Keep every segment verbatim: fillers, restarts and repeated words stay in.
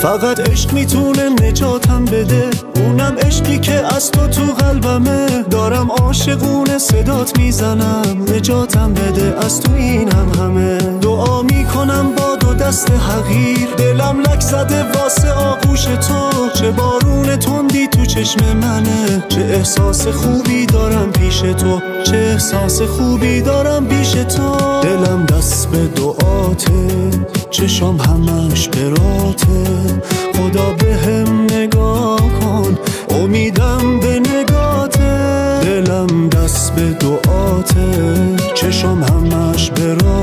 فقط عشق میتونه نجاتم بده، اونم عشقی که از تو تو قلبمه. دارم عاشقونه صدات میزنم، نجاتم بده از تو اینم همه. دعا میکنم با دو دست حقیر، دلم لک زده واسه آغوش تو. چه بارون تندی تو چشم منه، چه احساس خوبی دارم پیش تو، چه احساس خوبی دارم پیش تو. دلم دست به دعاته، چشم همش براته. خدا به هم نگاه کن، امیدم به نگاته. دلم دست به دعاته، چشم همش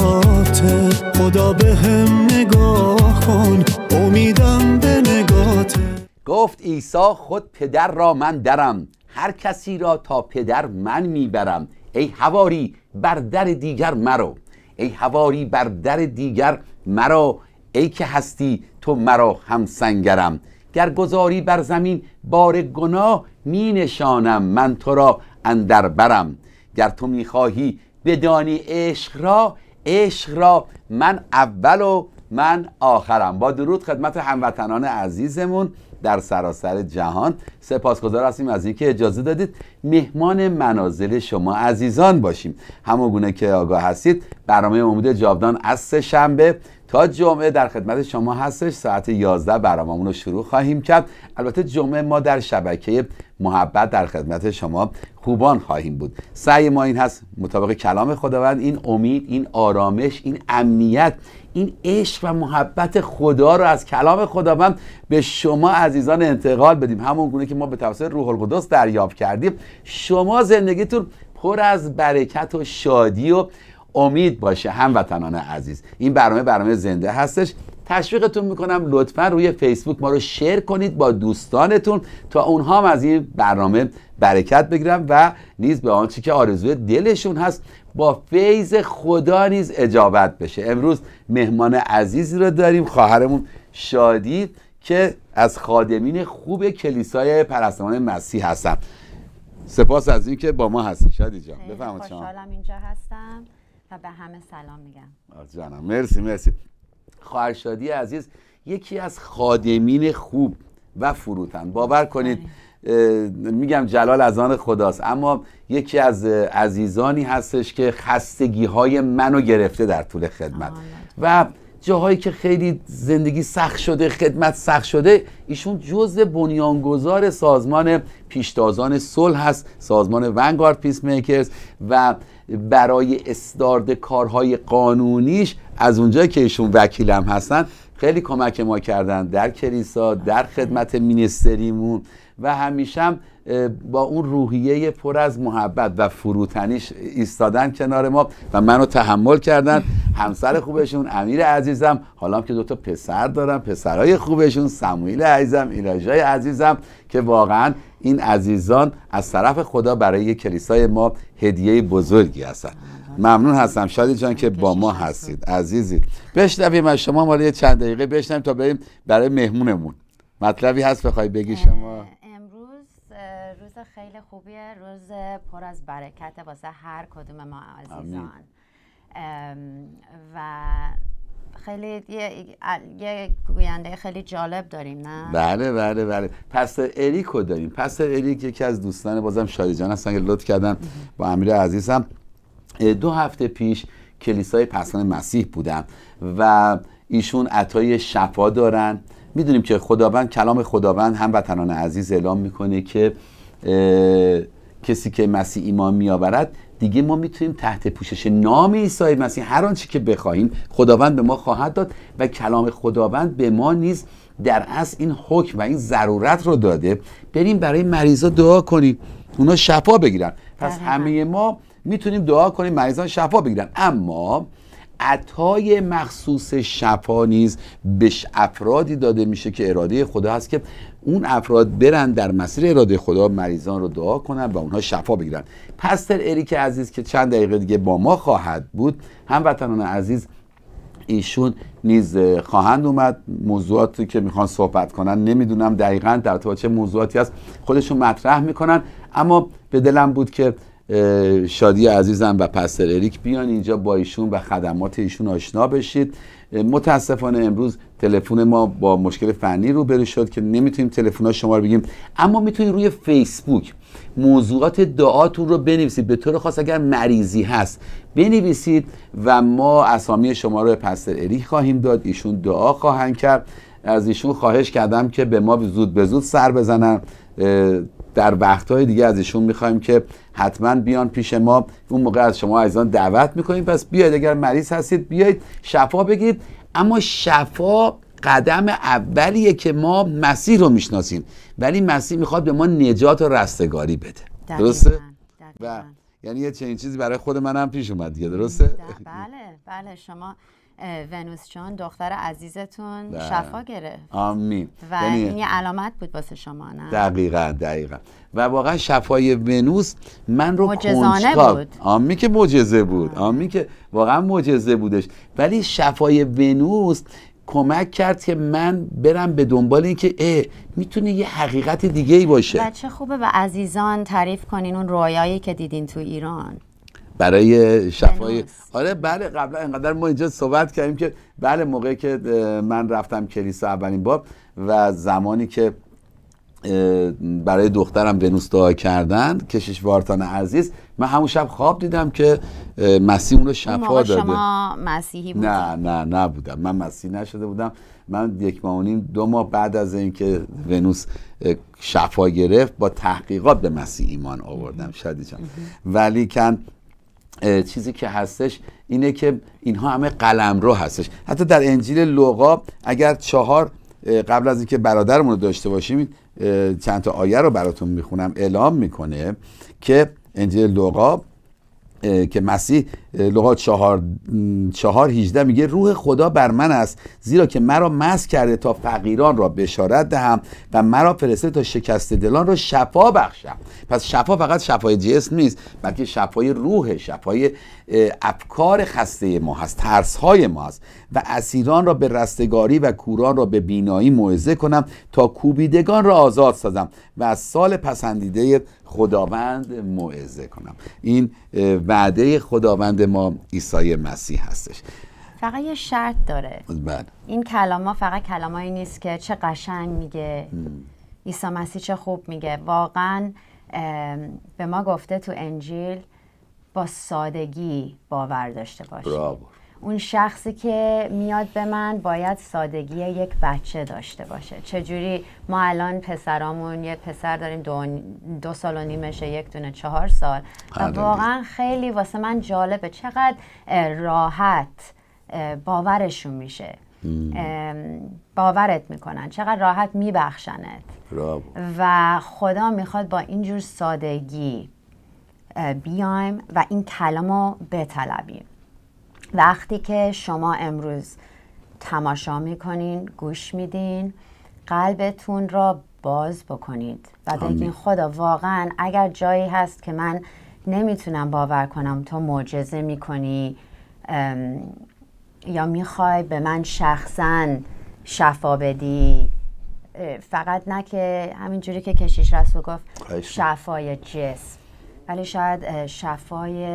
براته. خدا به هم نگاه کن، امیدم به نگاته. گفت عیسی خود پدر را من درم، هر کسی را تا پدر من میبرم. ای حواری بر در دیگر مرو، ای حواری بر در دیگر مرو. ای که هستی تو مرا هم سنگرم، گر گذاری بر زمین بار گناه، می نشانم من تو را اندر برم. گر تو می خواهی بدانی عشق را، عشق را من اول و من آخرم. با درود خدمت هموطنان عزیزمون در سراسر جهان، سپاسگزار هستیم از اینکه اجازه دادید مهمان منازل شما عزیزان باشیم. همونگونه که آگاه هستید برنامه امید جاودان از سه شنبه تا جمعه در خدمت شما هستش. ساعت یازده برنامه‌مون رو شروع خواهیم کرد. البته جمعه ما در شبکه محبت در خدمت شما خوبان خواهیم بود. سعی ما این هست مطابق کلام خداوند این امید، این آرامش، این امنیت، این عشق و محبت خدا رو از کلام خداوند به شما عزیزان انتقال بدیم. همون گونه که ما به توسط روح القدس دریافت کردیم، شما زندگیتون پر از برکت و شادی و امید باشه. هموطنان عزیز، این برنامه برنامه زنده هستش. تشویقتون میکنم لطفا روی فیسبوک ما رو شیر کنید با دوستانتون تا اونها هم از این برنامه برکت بگیرن و نیز به آنچه که آرزوی دلشون هست با فیض خدا نیز اجابت بشه. امروز مهمان عزیزی رو داریم، خواهرمون شادی که از خادمین خوب کلیسای پرستاران مسیح هستن. سپاس از اینکه با ما هستی شادی جان. بفرمایید. خوشحالم اینجا هستم و به همه سلام میگم. جانم مرسی مرسی. خواهر شادی عزیز یکی از خادمین خوب و فروتن، باور کنید میگم جلال از آن خداست، اما یکی از عزیزانی هستش که خستگی های منو گرفته در طول خدمت و جاهایی که خیلی زندگی سخت شده، خدمت سخت شده، ایشون جزء بنیانگذار سازمان پیشتازان صلح هست، سازمان ونگارد پیس میکرز، و برای استارد کارهای قانونیش از اونجایی که ایشون وکیلم هستن خیلی کمک ما کردن در کلیسا، در خدمت مینیستریمون، و همیشه هم با اون روحیه پر از محبت و فروتنیش ایستادن کنار ما و منو تحمل کردن. همسر خوبشون امیر عزیزم، حالا هم که دوتا پسر دارم، پسرای خوبشون سموئیل عزیزم، ایلاژای عزیزم، که واقعا این عزیزان از طرف خدا برای کلیسای ما هدیه بزرگی هستن. ممنون هستم شادی جان که با ما هستید عزیزی. بشنویم از شما، ما یه چند دقیقه بشنویم تا بریم برای مهمونمون. مطلبی هست بخوای بگی شما؟ امروز روز خیلی خوبیه، روز پر از برکت واسه هر کدوم ما عزیزان. و خیلی یه, یه گوینده خیلی جالب داریم، نه؟ بله بله بله. پستر اریکو داریم. پستر اریک یکی از دوستان بازم شادی جان هستن که لطف کردن با امیر عزیزم دو هفته پیش کلیسای پرستاران مسیح بودم و ایشون عطای شفا دارن. میدونیم که خداوند، کلام خداوند هموطنان عزیز اعلام میکنه که کسی که مسیح ایمان میآورد دیگه ما میتونیم تحت پوشش نام عیسی مسیح هر آنچه که بخواهیم خداوند به ما خواهد داد، و کلام خداوند به ما نیز در اصل این حکم و این ضرورت رو داده بریم برای مریضا دعا کنیم اونا شفا بگیرن. پس همه ما میتونیم دعا کنیم مریضان شفا بگیرن، اما عطای مخصوص شفا نیز به افرادی داده میشه که اراده خدا هست که اون افراد برن در مسیر اراده خدا مریضان رو دعا کنن و اونها شفا بگیرن. پستر اریک عزیز که چند دقیقه دیگه با ما خواهد بود، هموطنان عزیز ایشون نیز خواهند اومد. موضوعاتی که میخوان صحبت کنن نمیدونم دقیقاً در ارتباط چه موضوعاتی هست، خودشون مطرح میکنن، اما به دلم بود که شادی عزیزم و پستر اریک بیان اینجا با ایشون و خدمات ایشون آشنا بشید. متاسفانه امروز تلفن ما با مشکل فنی روبرو شد که نمیتونیم تلفن‌ها شما رو بگیم، اما میتونید روی فیسبوک موضوعات دعاتون رو بنویسید. به طور خاص اگر مریضی هست بنویسید و ما اسامی شما رو به پستر اریک خواهیم داد، ایشون دعا خواهند کرد. از ایشون خواهش کردم که به ما زود به زود سر بزنن. در وقتهای دیگه از ایشون میخوایم که حتما بیان پیش ما. اون موقع از شما عزیزان دعوت میکنیم، پس بیاید اگر مریض هستید بیاید شفا بگیرید. اما شفا قدم اولیه که ما مسیح رو میشناسیم، ولی مسیح میخواد به ما نجات و رستگاری بده. دقیقاً. درسته؟ دقیقاً. و یعنی یه چنین چیزی برای خود منم پیش اومد دیگه. درسته؟ بله بله، شما ونوس جان دختر عزیزتون ده. شفا گرفت. آمین. و یعنی این یه علامت بود واسه شما، نه؟ دقیقاً دقیقاً. و واقعا شفای ونوس من رو معجزانه بود. آمین که معجزه بود. آمین که واقعا معجزه بودش. ولی شفای ونوس کمک کرد که من برم به دنبال این که اه میتونه یه حقیقت دیگه ای باشه. و چه خوبه به عزیزان تعریف کنین اون رویایی که دیدین تو ایران برای شفای ونوس. آره بله، قبلا اینقدر ما اینجا صحبت کردیم که بله، موقعی که من رفتم کلیسا اولین بار و زمانی که برای دخترم ونوس دعا کردن، کشیش وارتان عزیز، من همون شب خواب دیدم که مسیح اون رو شفا داده. شما مسیحی بودید؟ نه نه نبودم، من مسیحی نشده بودم. من یک ماه و نیم دو ماه بعد از اینکه ونوس شفا گرفت با تحقیقات به مسیح ایمان آوردم شادی جان. ولی کن چیزی که هستش اینه که اینها همه قلمرو هستش. حتی در انجیل لوقا اگر چهار قبل از اینکه برادرمون رو داشته باشیم چند تا آیه رو براتون میخونم، اعلام میکنه که انجیل لوقا که مسیح لوقا چهار چهار هیجده میگه روح خدا بر من است، زیرا که مرا مسح کرده تا فقیران را بشارت دهم و مرا فرستاده تا شکسته دلان را شفا بخشم. پس شفا فقط شفای جسم نیست، بلکه شفای روح، شفای افکار خسته ما هست، ترس های ما هست. و اسیران را به رستگاری و کوران را به بینایی موعظه کنم تا کوبیدگان را آزاد سازم و از سال پسندیده خداوند موعظه کنم. این وعده خداوند ما عیسی مسیح هستش. فقط یه شرط داره. بله. این کلاما فقط کلامایی نیست که چه قشنگ میگه عیسی مسیح، چه خوب میگه. واقعا به ما گفته تو انجیل با سادگی باور داشته باشی. براو. اون شخصی که میاد به من باید سادگی یک بچه داشته باشه. چجوری ما الان پسرامون، یه پسر داریم دو, دو سال و نیمشه، یک دونه چهار سال و واقعا خیلی واسه من جالبه چقدر راحت باورشون میشه، باورت میکنن، چقدر راحت میبخشنت. براو. و خدا میخواد با اینجور سادگی بیایم و این کلامو بطلبیم. وقتی که شما امروز تماشا میکنین، گوش میدین، قلبتون را باز بکنید و بگین خدا واقعا اگر جایی هست که من نمیتونم باور کنم تو معجزه میکنی یا میخوای به من شخصا شفا بدی، فقط نه که همینجوری که کشیش رسول گفت شفای جسم، ولی شاید شفای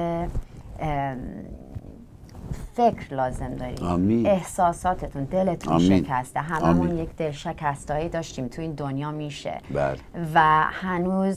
فکر لازم دارید. آمین. احساساتتون، دلتون آمین. شکسته. هممون یک دل شکستایی داشتیم، تو این دنیا میشه بر. و هنوز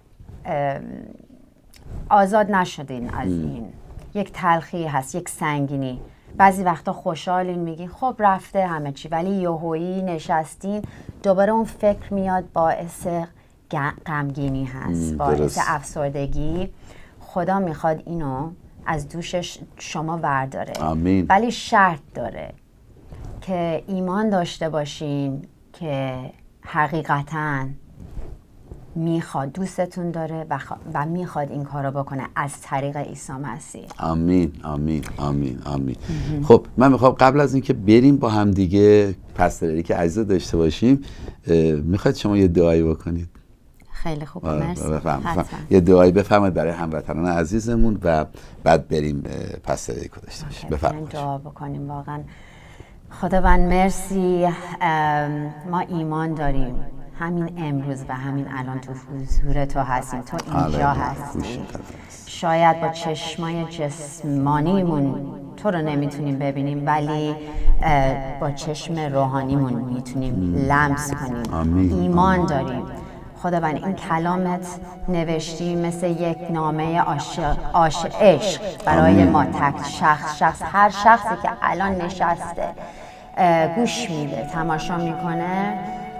آزاد نشدین از این. یک تلخی هست، یک سنگینی. بعضی وقتا خوشحالین میگین خب رفته همه چی، ولی یهویی نشستین دوباره اون فکر میاد، باعث غمگینی هست، باعث افسردگی. خدا میخواد اینو از دوشش شما برداره. آمین. ولی شرط داره که ایمان داشته باشین که حقیقتاً میخواد، دوستتون داره و, خ... و میخواد این کارو بکنه از طریق عیسی مسیح. آمین آمین آمین آمین. خب من میخوام قبل از اینکه بریم با هم دیگه پستر اریک عزیز داشته باشیم، میخواید شما یه دعایی بکنید؟ خیلی خوب، مرسی. بفهم. بفهم. یه دعایی بفرمایید برای هموطنان عزیزمون و بعد بریم پستر اریک داشته باشیم. بفرمایید. دعا بکنیم. واقعا خداوند مرسی، ما ایمان داریم همین امروز و همین الان تو حضور تو هستیم، تو اینجا هستی. شاید با چشمای جسمانیمون تو رو نمیتونیم ببینیم، ولی با چشم روحانیمون میتونیم لمس کنیم. آمین. ایمان داریم. خداوند این کلامت نوشتی مثل یک نامه عاشق عاشق عشق برای آمین. ما تک شخص شخص هر شخصی که الان نشسته گوش میده تماشا میکنه،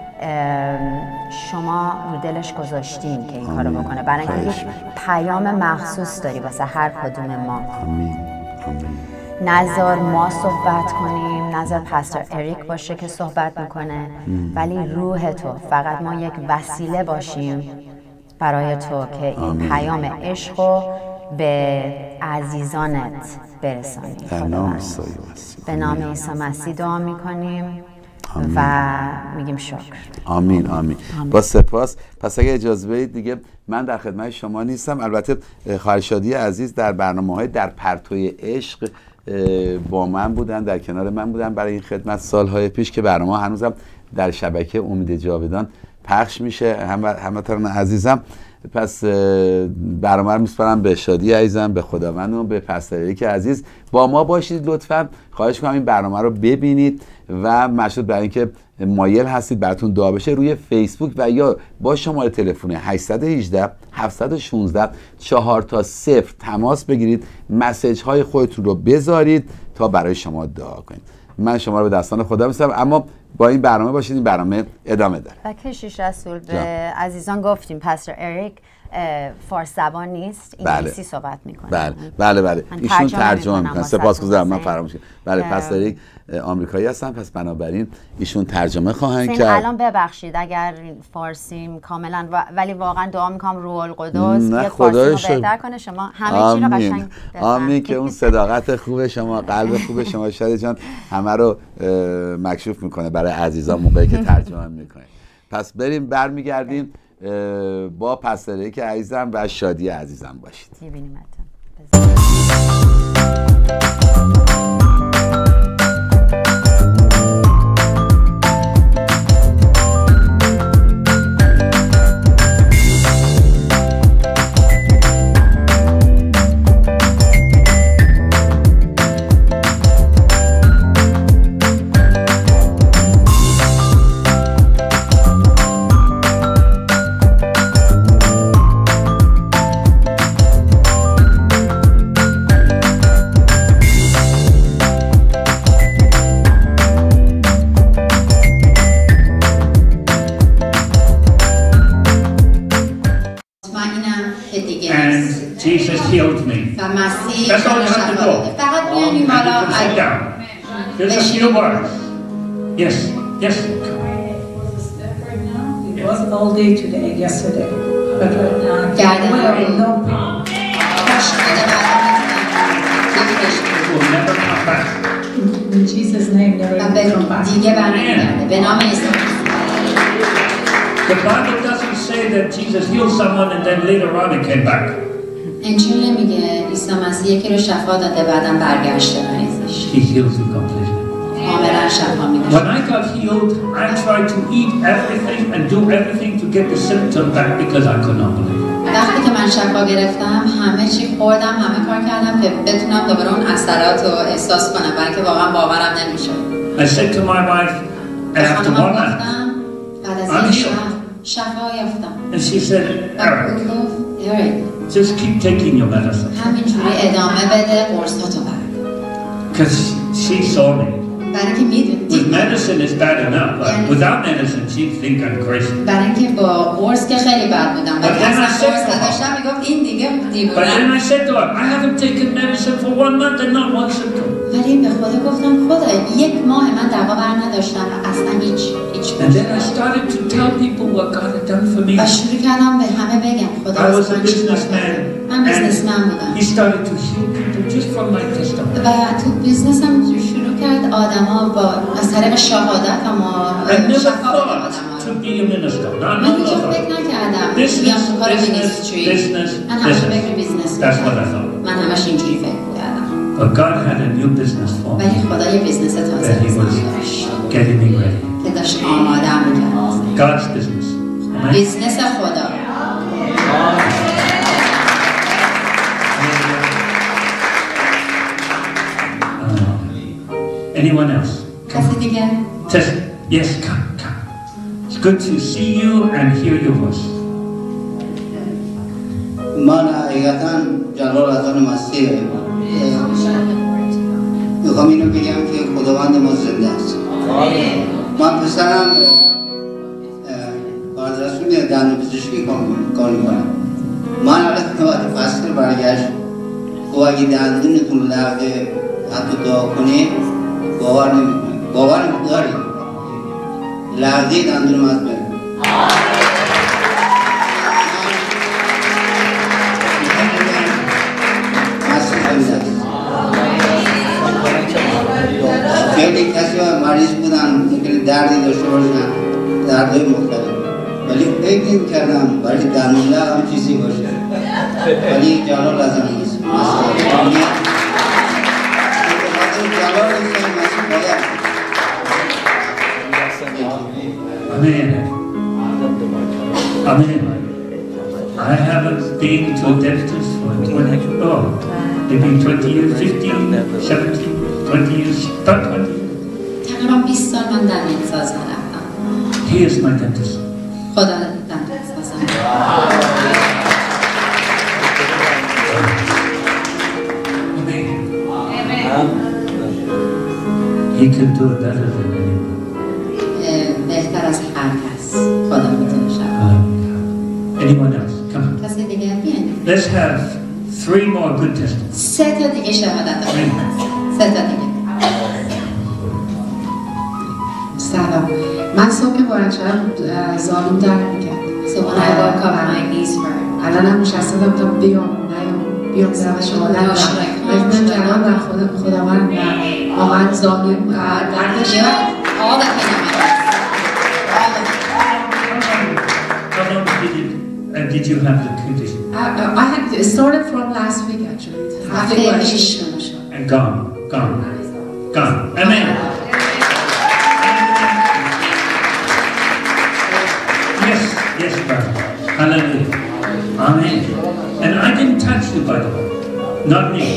شما رو دلش گذاشتین که این کارو بکنه، برای اینکه یک پیام مخصوص داری واسه هر کدوم ما. آمین. آمین. نظر ما صحبت کنیم، نظر پاستور اریک باشه که صحبت میکنه، ولی روح تو، فقط ما یک وسیله باشیم برای تو که این آمین. پیام عشق رو به عزیزانت برسانی. در نام عیسی مسیح. به نام عیسی مسیح دعا میکنیم و میگیم شکر. آمین. آمین. با سپاس. پس اگه اجازه بدید دیگه من در خدمت شما نیستم. البته خواهر شادی عزیز در برنامه‌های در پرتوی عشق با من بودن، در کنار من بودن برای این خدمت سالهای پیش که برنامه هنوزم در شبکه امید جاودان پخش میشه. همه هموطنان عزیزم، پس برنامه رو میسپارم به شادی عزیزم، به خداوند و به پاستور اریک عزیز. با ما باشید لطفاً. خواهش کنم این برنامه رو ببینید و مشروط برای اینکه مایل هستید براتون دعا بشه روی فیسبوک و یا با شماره تلفن هشت یک هشت هفت یک شش چهار تا صفر تماس بگیرید، مسیج های خودتون رو بذارید تا برای شما دعا کنیم. من شما رو به دستان خدا میسپارم. اما با این برنامه باشید، این برنامه ادامه داره. و کشیش رسول به عزیزان گفتیم پاستور اریک فارس زبان نیست، انگلیسی بله. صحبت میکنه. بله بله بله ایشون ترجمه میکنن. سپاسگزارم، من فراموش کردم. بله پاستور اریک آمریکایی هستن، پس بنابراین ایشون ترجمه خواهند کرد. الان ببخشید اگر فارسیم کاملا و... ولی واقعا دعا میکنم روح القدس یک فارسی رو بهتر کنه، شما همه چی رو قشنگ بفهمید. آمین. که اون صداقت خوب شما، قلب خوب شما شادی جان همه رو مکشوف میکنه برای عزیزان موقعی که ترجمه میکنه. پس بریم برمیگردیم با پاستور اریک عزیزم و شادی عزیزم باشید. میبینیمتون. Jesus healed me. That's all you have to do. And you can sit down. There's a few words. Yes, yes. It was all day today, yesterday. But right now, no pain. It will never come back. In Jesus' name, never come back. The Bible doesn't say that Jesus healed someone and then later on it came back. انجیل نمیگه عیسی مسیح یکی رو شفا داده بعداً برگشته مریضش. He heals you completely. کاملا شفا میده. When I got healed, I tried to eat everything and do everything to get the symptom back because I could not believe. وقتی که من شفا گرفتم همه چی خوردم، همه کار کردم که بتونم دوباره اون اثرات رو احساس کنم، برای اینکه واقعا باورم نمیشد. I said to my wife after one night, بعد از این شب شفا یافتم. And she said, Eric, Eric, just keep taking your medicine. همینجوری ادامه بده قرصاتو بر. Because she saw me. برای اینکه میدونی With medicine is bad enough, but without medicine she'd think I'm crazy. برای اینکه با قرص که خیلی بد بودم، ولی اصلا قرص نداشتم میگفت این دیگه دیوونه. But then I said to her, I haven't taken medicine for one month and not one symptom. ولی به خدا گفتم خدا یک ماه من دوا بر نداشتم و اصلا هیچ هیچ. And then I started to tell people what God had done for me. و شروع کردم به همه بگم خدا I was a businessman. من بیزنسمن بودم. He started to heal people just from my testimony. و تو بیزنسم شروع کرد آدما با از طریق شهادت و ما شفا بدن. To be a minister. Not من هیچ وقت فکر نکردم بیام تو کار مینیستری. من همیشه فکر بیزنس کردم. من همش اینجوری فکر کردم. But God had a new business for me. ولی خدا یه بیزنس تازه That he was داشت getting me ready. که داشت آماده‌ام می‌کرد. God's business. بیزنس خدا. Anyone else? کسی دیگه؟ Test. Yes, come, come. It's good to see you and hear your voice. من حقیقتاً جلال حضرت مسیح میخوام اینو بگم که خداوند ما زنده است. من پسرم کارشون دندون پزشکی کار میکنم. من الان وقتی فصل برگشت و اگه دندونتون لرزه حتی دعا کنی باور نمیکنه. باور داری لرزه دندون از بره. خیلی کسی مریض بودن ممکنه دردی داشته باشن، دردهای مختلف، ولی فکر نمی‌کردم برای دندون‌ها هم چیزی باشه. ولی جلال از هم نیست. Amen. Amen. I haven't been to a dentist for twenty, oh, maybe twenty years, fifteen, seventeen, twenty years, about twenty years. تقریبا بیست سال من دندانساز نرفتم. He is my dentist. خدا دندانسازم. Amen. Amen. He can do it better than anyone. بهتر از هر کس خدا میتونه شد. Anyone else? Come on. کسی دیگه بیاین. Let's have three more good testimonies. سه تا دیگه شهادت داریم. سه تا دیگه. سلام. من صبح که بلند شدم زانوم درد میکرد. So when I woke up, my knees hurt. الان هم نشسته بودم بیام نیام بیام برم شهادت بدم. من جناب در خدا خداوند واقعا زانوم دردش all the pain. How long did it, uh, did you have the condition? I, uh, I had it started from last week actually. هفته پیش And gone, gone, gone. Amen. Yes, yes, brother. Hallelujah. Amen. And I didn't touch you, by the way. Not me.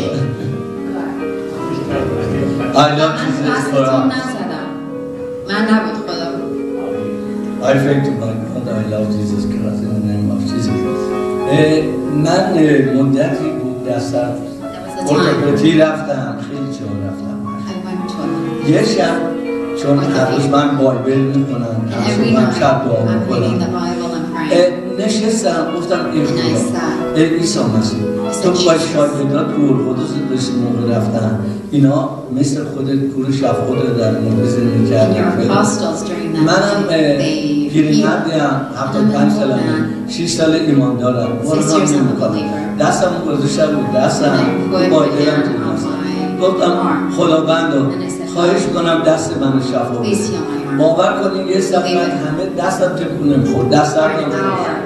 I love Jesus for us. من نبود خدا. I pray to my God, I love Jesus Christ in the name of Jesus. من مدتی بود در سر ارتوپدی رفتم، خیلی جا رفتم. یه شب چون هر روز من بایبل میکنم، هر روز من شب دعا میکنم. نشستم گفتم ای خدا، ای عیسی مسیح، تو باید شاگردات روح القدس داشتی موقع رفتن. اینا مثل خودت کور شب خودت در موقع زندگی کردن. منم پیرمردیم، هفتاد و پنج سالمه، شش سال ایمان دارم. وارد نمیکنم. دستم گذاشته بود دستم، بایبلم تو دستم. گفتم خداوندو خواهش کنم دست من شفا بده. باور کنید یه سفر همه دستم تکون نمیخورد. دستم نمیخورد.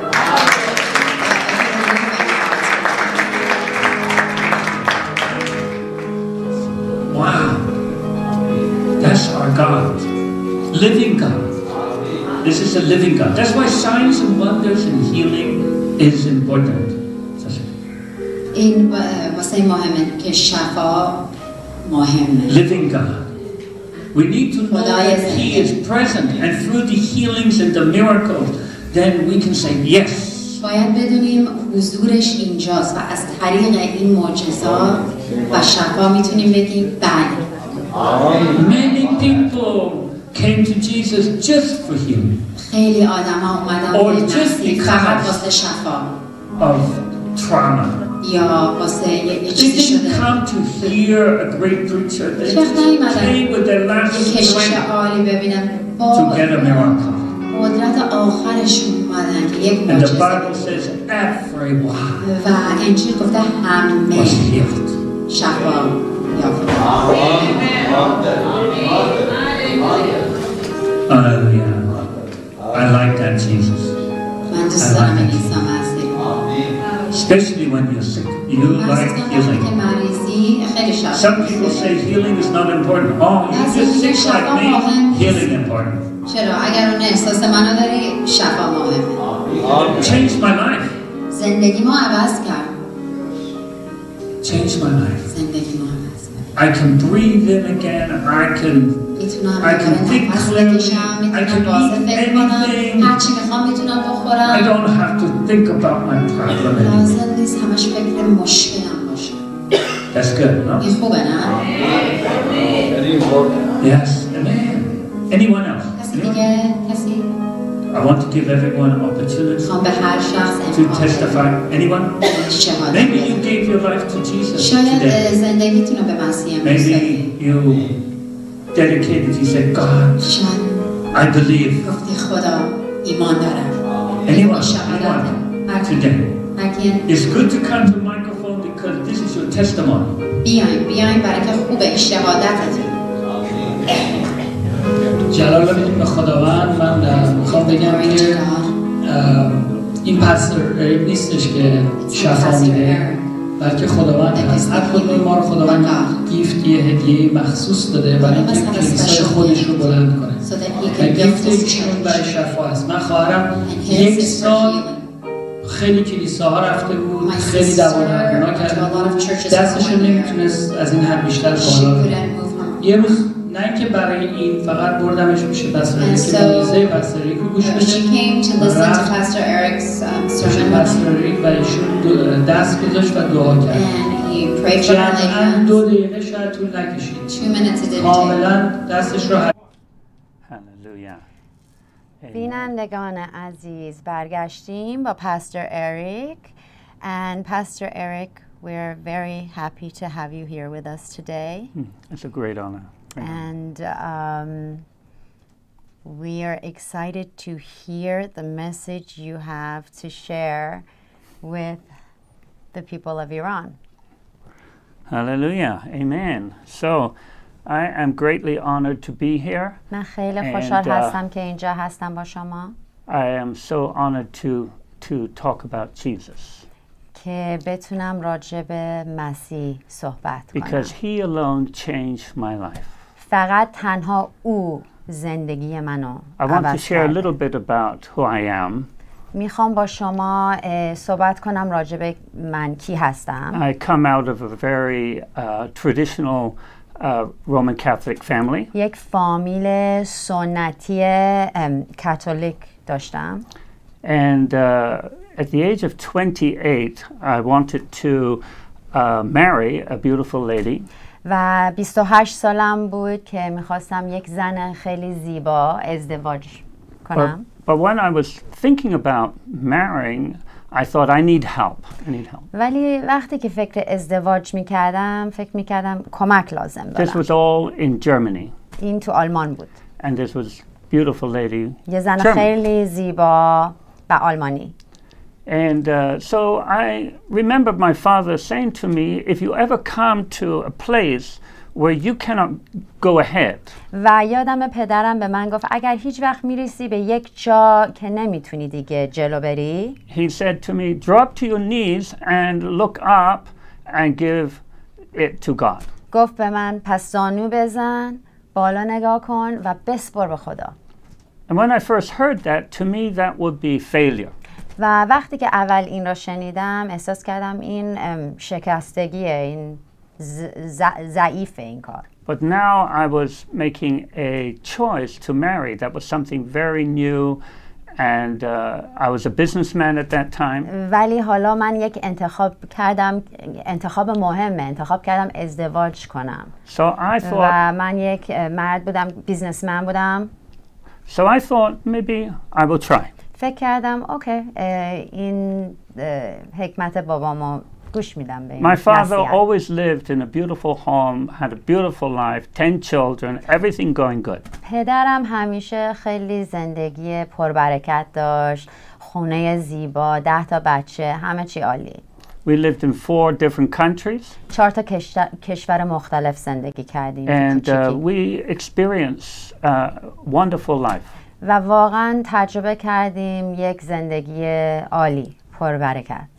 Wow, that's our God, living God. This is a living God. That's why signs and wonders and healing is important. این واسه مهمه که شفا مهمه. Living God. We need to know that He is present, and through the healings and the miracles, then we can say yes. باید بدونیم حضورش اینجاست و از طریق این معجزات و شفا میتونیم بگیم بله. Many people came to Jesus just for healing. خیلی آدم‌ها اومدن به مسیح فقط واسه شفا. Of trauma. یا واسه یه چیزی شده. They didn't come to hear a great preacher. They came with their last strength to get a miracle. قدرت آخرشون اومدن که یک And the معجزه. Bible says everyone و انجیل گفته همه was healed. شفا یافت. Hallelujah. I like that Jesus. من دوست دارم این عیسی مسیح. especially when you're sick. You like healing. Some people say healing is not important. Oh, you're just sick like me, healing important. چرا اگر اون احساس منو داری شفا مهمه. Changed my life. زندگی ما عوض کرد. Changed my life. زندگی ما عوض کرد. I can breathe in again. I can I can think clearly. I can eat anything. هر چی میخوام میتونم بخورم. I don't have to think about my problem anymore. لازم نیست همش فکر مشکلم باشه. That's good, no? این خوبه نه؟ Yes. Amen. Anyone else? کسی دیگه؟ کسی؟ I want to give everyone an opportunity میخوام به هر شخص to امکان testify. Anyone? شهادت Maybe you بدم. gave your life to Jesus شاید today. زندگیتون رو به مسیح امروز Maybe دادید. you dedicated. You said, God, شاید I believe. گفتی خدا ایمان دارم. Anyone? شهادت. Anyone? هر کی؟ Today. هر کی؟ It's good to come to the microphone because this is your testimony. بیاین بیاین برای که خوبه این شهادتتون. جلال بدیم به خداوند. من میخوام بگم که این پستر اریک نیستش که شفا میده، بلکه خداوند هست. هر کدوم ما رو خداوند گیفت یه هدیه مخصوص داده برای اینکه کلیسای خودش رو بلند کنه و گیفت ایشون برای شفا هست. من خواهرم یک سال خیلی کلیساها رفته بود، خیلی دوادرمونا کرده، دستش رو نمیتونست از این حد بیشتر بالا بره. یه روز نه اینکه برای این فقط بردمش میشه پستر اریک که موزه پستر اریک رو گوش بده، رفت پستر اریک و ایشون دست گذاشت و دعا کرد. جمعاً دو دقیقه شاید طول نکشید، کاملا دستش رو حل. بینندگان عزیز، برگشتیم با پاستر اریک. And Pastor Eric, we're very happy to have you here with us today. It's a great honor. And um, we are excited to hear the message you have to share with the people of Iran. Hallelujah. Amen. So, I am greatly honored to be here. من خیلی خوشحال هستم که اینجا هستم با شما. I am so honored to to talk about Jesus. که بتونم راجع به مسیح صحبت کنم. Because he alone changed my life. فقط تنها او زندگی منو I want to share a little bit about who I am. میخوام با شما صحبت کنم راجع به من کی هستم. I come out of a very uh, traditional uh, Roman Catholic family. یک فامیل سنتی کاتولیک داشتم. And uh, at the age of twenty-eight, I wanted to uh, marry a beautiful lady. و بیست و هشت سالم بود که میخواستم یک زن خیلی زیبا ازدواج کنم. But, but when I was thinking about marrying, I thought I need help. I need help. ولی وقتی که فکر ازدواج میکردم فکر میکردم کمک لازم دارم. This was all in Germany. این تو آلمان بود. And this was beautiful lady. یه زن خیلی زیبا و آلمانی. And uh, so I remember my father saying to me, if you ever come to a place where you cannot go ahead. و یادم پدرم به من گفت اگر هیچ وقت میرسی به یک جا که نمیتونی دیگه جلو بری. He said to me, drop to your knees and look up and give it to God. گفت به من پس زانو بزن، بالا نگاه کن و بسپر به خدا. And when I first heard that, to me that would be failure. و وقتی که اول این را شنیدم احساس کردم این شکستگیه، این ضعیف این کار. But now I was making a choice to marry. That was something very new, and uh, I was a businessman at that time. ولی حالا من یک انتخاب کردم، انتخاب مهمه، انتخاب کردم ازدواج کنم. So I thought, و من یک مرد بودم، بیزنسمن بودم. So I thought maybe I will try. فکر کردم اوکی این حکمت بابامو گوش میدم به این. My father always lived in a beautiful home, had a beautiful life, ten children, everything going good. پدرم همیشه خیلی زندگی پربرکت داشت، خونه زیبا، ده تا بچه، همه چی عالی. We lived in four different countries. چهار تا کشور مختلف زندگی کردیم. And uh, we experienced a wonderful life. و واقعا تجربه کردیم یک زندگی عالی، پربرکت.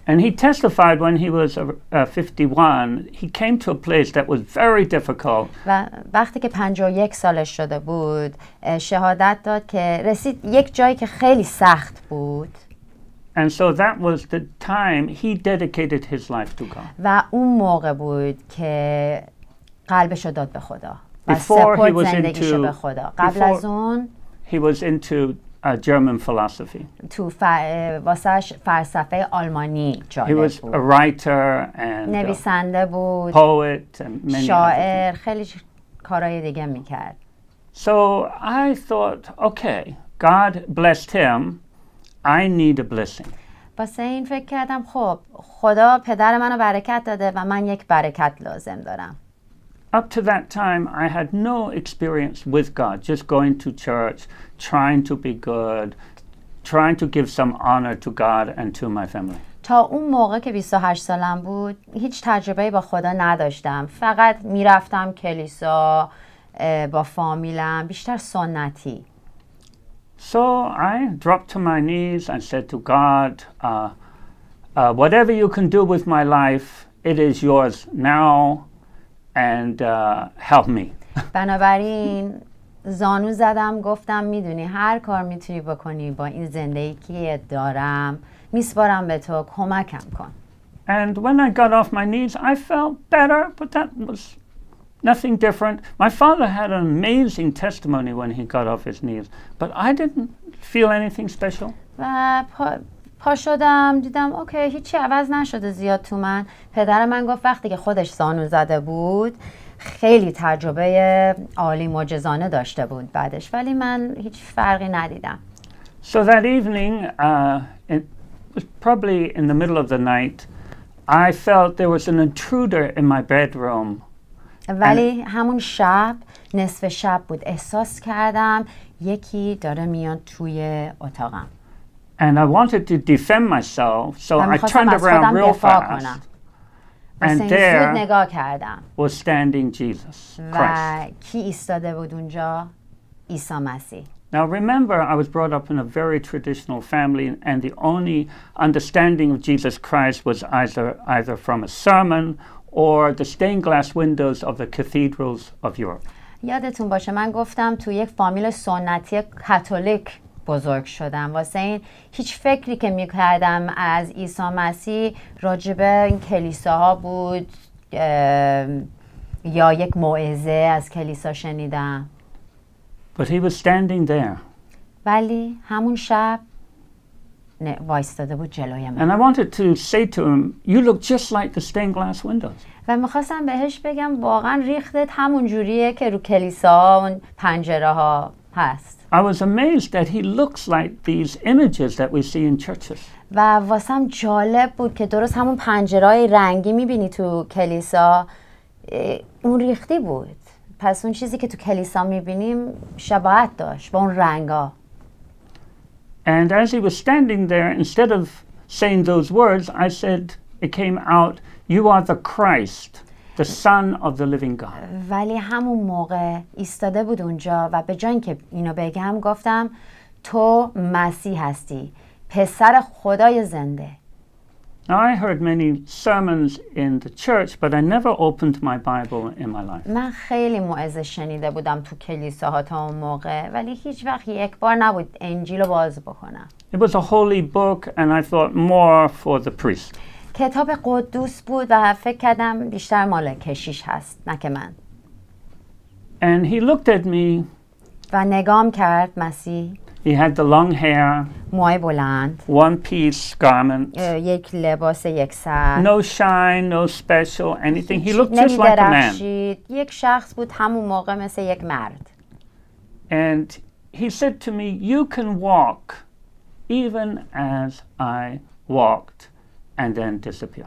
And he testified when he was uh, uh, fifty-one, he came to a place that was very difficult. و وقتی که پنجاه و یک سالش شده بود شهادت داد که رسید یک جایی که خیلی سخت بود. And so that was the time he dedicated his life to God. و اون موقع بود که قلبش رو داد به خدا و Before he سپرد was زندگیشو into- به خدا. قبل از before- اون He was into uh, German philosophy. تو ف... واسهش فلسفه آلمانی He جالب was a بود. writer and a نویسنده بود، poet and many other شاعر، things. خیلی کارهای دیگه میکرد. So I thought, okay, God blessed him. I need a blessing. واسه این فکر کردم خب خدا پدر منو برکت داده و من یک برکت لازم دارم. Up to that time, I had no experience with God, just going to church, trying to be good, trying to give some honor to God and to my family. تا اون موقع که بیست و هشت سالم بود هیچ تجربه‌ای با خدا نداشتم. فقط میرفتم کلیسا اه، با فامیلم، بیشتر سنتی. So I dropped to my knees and said to God, uh, uh, whatever you can do with my life, it is yours now, and uh, help me. بنابراین زانو زدم گفتم میدونی هر کار میتونی بکنی با این زندگی که دارم میسپارم به تو، کمکم کن. And when I got off my knees, I felt better, but that was nothing different. My father had an amazing testimony when he got off his knees, but I didn't feel anything special. و پا, پا شدم دیدم اوکی هیچی عوض نشده زیاد تو من. پدر من گفت وقتی که خودش زانو زده بود خیلی تجربه عالی معجزانه داشته بود بعدش، ولی من هیچ فرقی ندیدم. So that evening, uh, it was probably in the middle of the night, I felt there was an intruder in my bedroom. ولی همون شب نصف شب بود احساس کردم یکی داره میاد توی اتاقم. And I wanted to defend myself, so و I میخواستم turned از around خودم real دفاع fast. کنم. And واسه این زود there نگاه کردم was standing Jesus و Christ. کی ایستاده بود اونجا؟ عیسی مسیح. Now remember, I was brought up in a very traditional family, and the only understanding of Jesus Christ was either either from a sermon or the stained glass windows of the cathedrals of Europe. یادتون باشه من گفتم تو یک فامیل سنتی کاتولیک بزرگ شدم. واسه این هیچ فکری که میکردم از عیسی مسیح راجبه این کلیساها بود یا یک موعظه از کلیسا شنیدم. But he was standing there. ولی همون شب نه وایستاده بود جلوی من. And I wanted to say to him, you look just like the stained glass windows. و میخواستم بهش بگم واقعا ریختت همون جوریه که رو کلیسا اون پنجره ها هست. I was amazed that he looks like these images that we see in churches. و واسم جالب بود که درست همون پنجرهای رنگی میبینی تو کلیسا اون ریختی بود. پس اون چیزی که تو کلیسا میبینیم شباهت داشت با اون رنگا. And as he was standing there, instead of saying those words, I said, it came out, you are the Christ, the Son of the living God. ولی همون موقع ایستاده بود اونجا و به جای اینکه اینو بگم گفتم تو مسیح هستی، پسر خدای زنده. Now I heard many sermons in the church, but I never opened my Bible in my life. من خیلی موعظه شنیده بودم تو کلیساها تا اون موقع، ولی هیچ وقت یک بار نبود انجیل رو باز بکنم. It was a holy book, and I thought more for the priest. کتاب قدوس بود و فکر کردم بیشتر مال کشیش هست نه که من. And he looked at me. و نگام کرد مسیح. He had the long hair, موهای بلند، one piece garment, یک لباس یک سر، no shine, no special, anything. He looked just like a man. یک شخص بود همون موقع مثل یک مرد. And he said to me, you can walk even as I walked, and then disappear.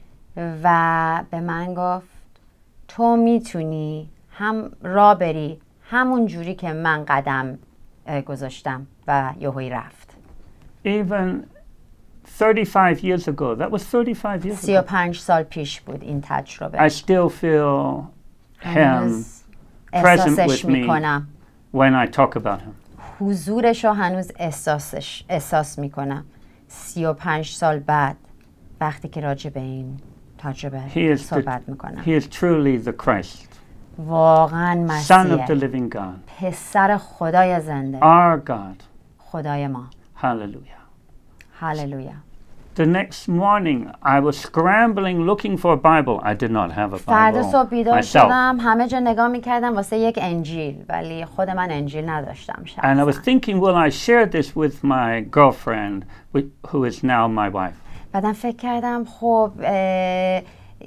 و به من گفت تو میتونی هم راه بری همون جوری که من قدم گذاشتم و یهویی رفت. Even thirty-five years ago, that was thirty-five years ago. سی و پنج سال پیش بود این تجربه. I still feel him present with me when I talk about him. حضورش رو هنوز احساسش احساس میکنم. سی و پنج سال بعد وقتی که راجع به این تجربه He is, صحبت the, میکنم. he is truly the Christ, واقعا Son of the مسیح، living God, پسر خدای زنده، our God. خدای ما. Hallelujah. هللویا. The next morning, I was scrambling looking for a Bible. I did not have a فردا Bible صبح بیدار myself. شدم، همه جا نگاه میکردم واسه یک انجیل، ولی خود من انجیل نداشتم And I was شخصا. thinking, will I share this with my girlfriend, wh- who is now my wife? بعدم فکر کردم خب اه،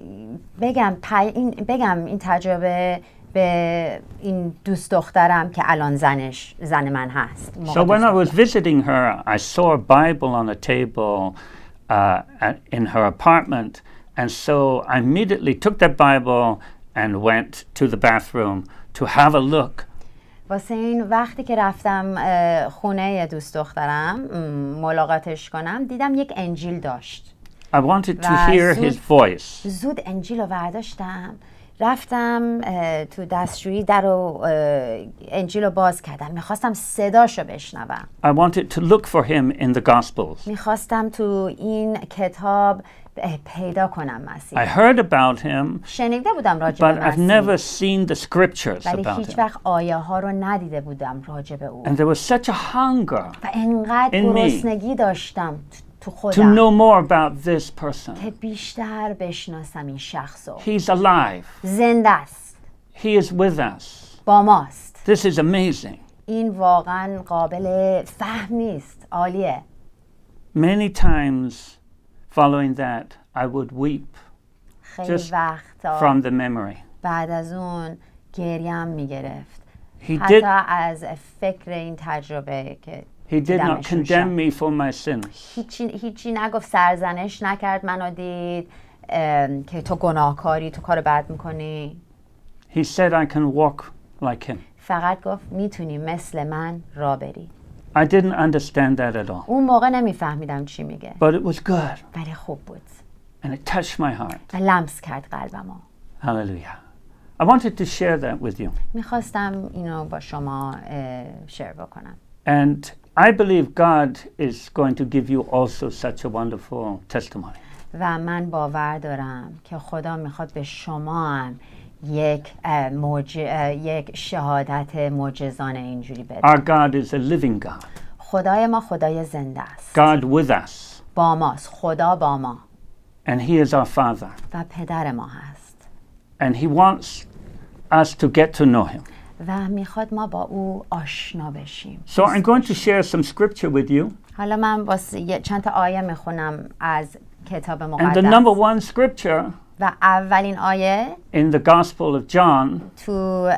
بگم پی- این بگم این تجربه به این دوست دخترم که الان زنش زن من هست. موقع So when I دوست was visiting her, I saw a Bible on a table uh, at, in her apartment. And so I immediately took that Bible and went to the bathroom to have a look. واسه این وقتی که رفتم اه، خونه دوست دخترم م، ملاقاتش کنم، دیدم یک انجیل داشت. I wanted to و hear زود- his voice. زود انجیل رو برداشتم، رفتم اه، تو دستشویی در رو اه، انجیل رو باز کردم، میخواستم صداشو بشنوم، I wanted to look for him in the Gospels. میخواستم تو این کتاب اه، پیدا کنم I مسیح. heard about him, شنیده بودم راجع but به I've never مسیح، seen the scriptures ولی about هیچ him. وقت آیه ها رو ندیده بودم راجع به او. And there was such a hunger و انقدر in me گرسنگی داشتم تو to خودم know more about this person. که بیشتر بشناسم این شخص رو. He's alive. زنده است، He is with us. با ماست. This is amazing. این واقعا قابل فهم نیست. عالیه. Many times following that, I would weep خیلی Just وقتا from the memory. بعد از اون گریم میگرفت، He حتی did, از فکر این تجربه که he did not دیدمش condemn میشم. me for my sins. هیچی, هیچی نگفت، سرزنش نکرد منو دید ام، که تو گناهکاری، تو کار بد میکنی. He said I can walk like him. فقط گفت میتونی مثل من را بری. I didn't understand that at all, اون موقع نمیفهمیدم چی میگه، but it was good, ولی خوب بود and it touched my heart. و لمس کرد قلبمو. Hallelujah. I wanted to share that with you. میخواستم اینو با شما شیر بکنم. And I believe God is going to give you also such a wonderful testimony. و من باور دارم که خدا میخواد به شما هم یک اه، موج... اه، یک شهادت معجزانه اینجوری بده. Our God is a living God. خدای ما خدای زنده است. God with us. با ماست. خدا با ما And He is our Father. و پدر ما هست And He wants us to get to know Him. و میخواد ما با او آشنا بشیم. So I'm going to share some scripture with you. حالا من واسه یه- چند تا آیه میخونم از کتاب And the number مقدس one scripture و اولین آیه in the Gospel of John, تو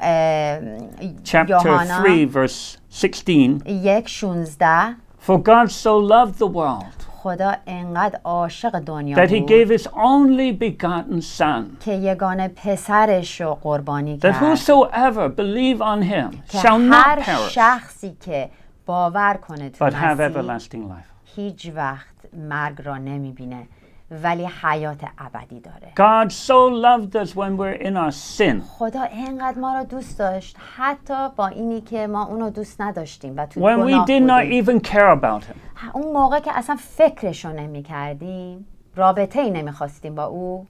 اه، chapter یوحنا three, verse sixteen. یک شونزده، For God so loved the world خدا انقدر عاشق دنیا that He بود gave His only begotten Son, که یگانه پسرش رو قربانی that کرد whosoever believe on Him که shall not هر perish, شخصی که باور کنه تو but have مسیح everlasting life. هیچ وقت مرگ را نمیبینه ولی حیات ابدی داره. God so loved us when we're in our sin. خدا اینقدر ما رو دوست داشت حتی با اینی که ما اونو دوست نداشتیم و تو When we گناه did not بودیم. even care about Him. اون موقع که اصلا فکرشو نمی کردیم، رابطه ای نمی خواستیم با او،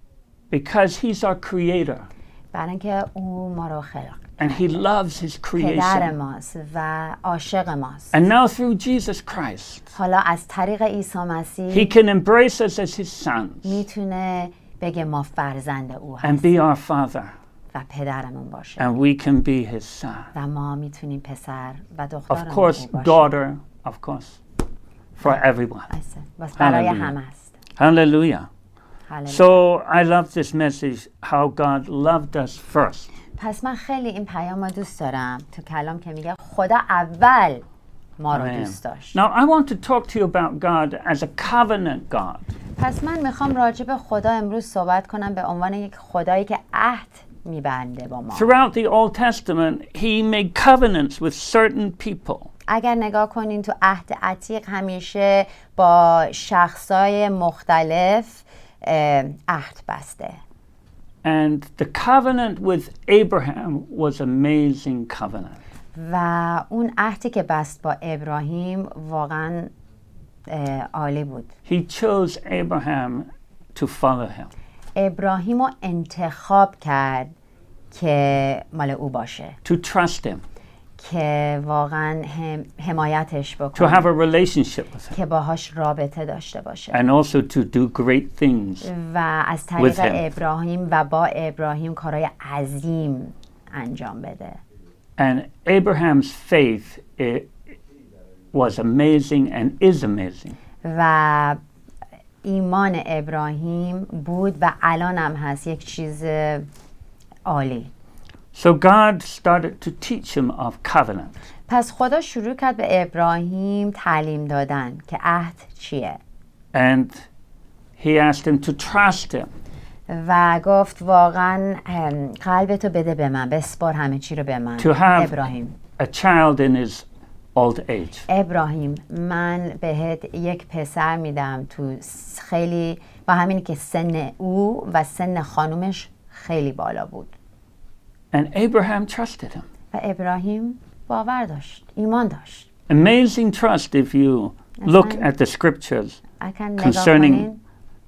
Because He's our Creator. برای اینکه او ما رو خلق، And He loves His پدر creation. ماست و عاشق ماست. And now through Jesus Christ, حالا از طریق عیسی He مسیح can embrace us as His sons میتونه بگه ما فرزند او and هستیم be our Father. و پدرمون باشه And we can be His son. و ما میتونیم پسر و Of دخترمون course, او باشیم. daughter, of course, for everyone. بسه. بس برای Hallelujah. همه است. Hallelujah. هللویا. So I love this message, how God loved us first. پس من خیلی این پیام رو دوست دارم تو کلام که میگه خدا اول ما رو Amen. دوست داشت. Now I want to talk to you about God as a covenant God. پس من میخوام راجع به خدا امروز صحبت کنم به عنوان یک خدایی که عهد میبنده با ما. Throughout the Old Testament, He made covenants with certain people. اگر نگاه کنین تو عهد عتیق همیشه با شخصای مختلف اه، عهد بسته. And the covenant with Abraham was amazing covenant. و اون عهدی که بست با ابراهیم واقعا اه، عالی بود. He chose Abraham to follow him. ابراهیم رو انتخاب کرد که مال او باشه، to trust him, که واقعا هم، حمایتش to بکنه، have a relationship with him, که باهاش رابطه داشته باشه and also to do great things. و از طریق with him. ابراهیم و با ابراهیم کارهای عظیم انجام بده. And Abraham's faith it, was amazing and is amazing. و ایمان ابراهیم بود و الان هم هست یک چیز عالی. So God started to teach him of covenant. پس خدا شروع کرد به ابراهیم تعلیم دادن که عهد چیه And he asked him to trust him. و گفت واقعا ام، قلبتو بده به من، بسپار همه چی رو به من. To have ابراهیم a child in his old age. ابراهیم من بهت یک پسر میدم تو س- خیلی با همین که سن او و سن خانومش خیلی بالا بود And Abraham trusted him. و ابراهیم باور داشت، ایمان داشت. Amazing trust if you look Amen. at the scriptures اگر نگاه concerning کنین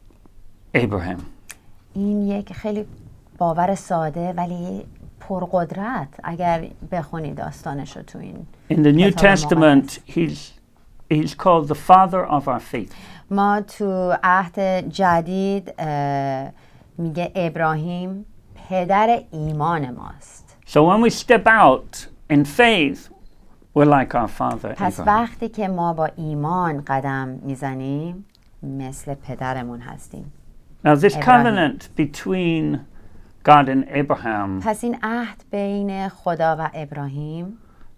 Abraham. این یک خیلی باور ساده ولی پرقدرت اگر بخونی داستانش رو تو این In the New کتاب Testament, مقدس. he's, he's called the father of our faith. ما تو عهد جدید اه، میگه ابراهیم پدر ایمان ماست. So when we step out in faith, we're like our father پس Abraham. وقتی که ما با ایمان قدم میزنیم مثل پدرمون هستیم. Now this Abraham. covenant between God and Abraham پس این عهد بین خدا و ابراهیم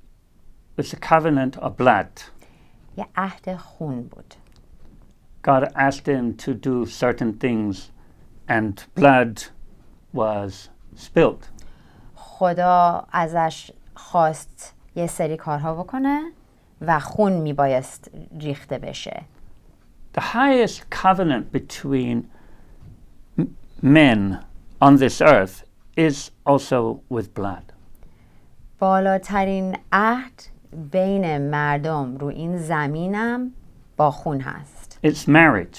was a covenant of blood. یه عهد خون بود. God asked him to do certain things and blood was spilled. خدا ازش خواست یه سری کارها بکنه و خون میبایست ریخته بشه. The highest covenant between m- men on this earth is also with blood. بالاترین عهد بین مردم رو این زمینم با خون هست. It's marriage.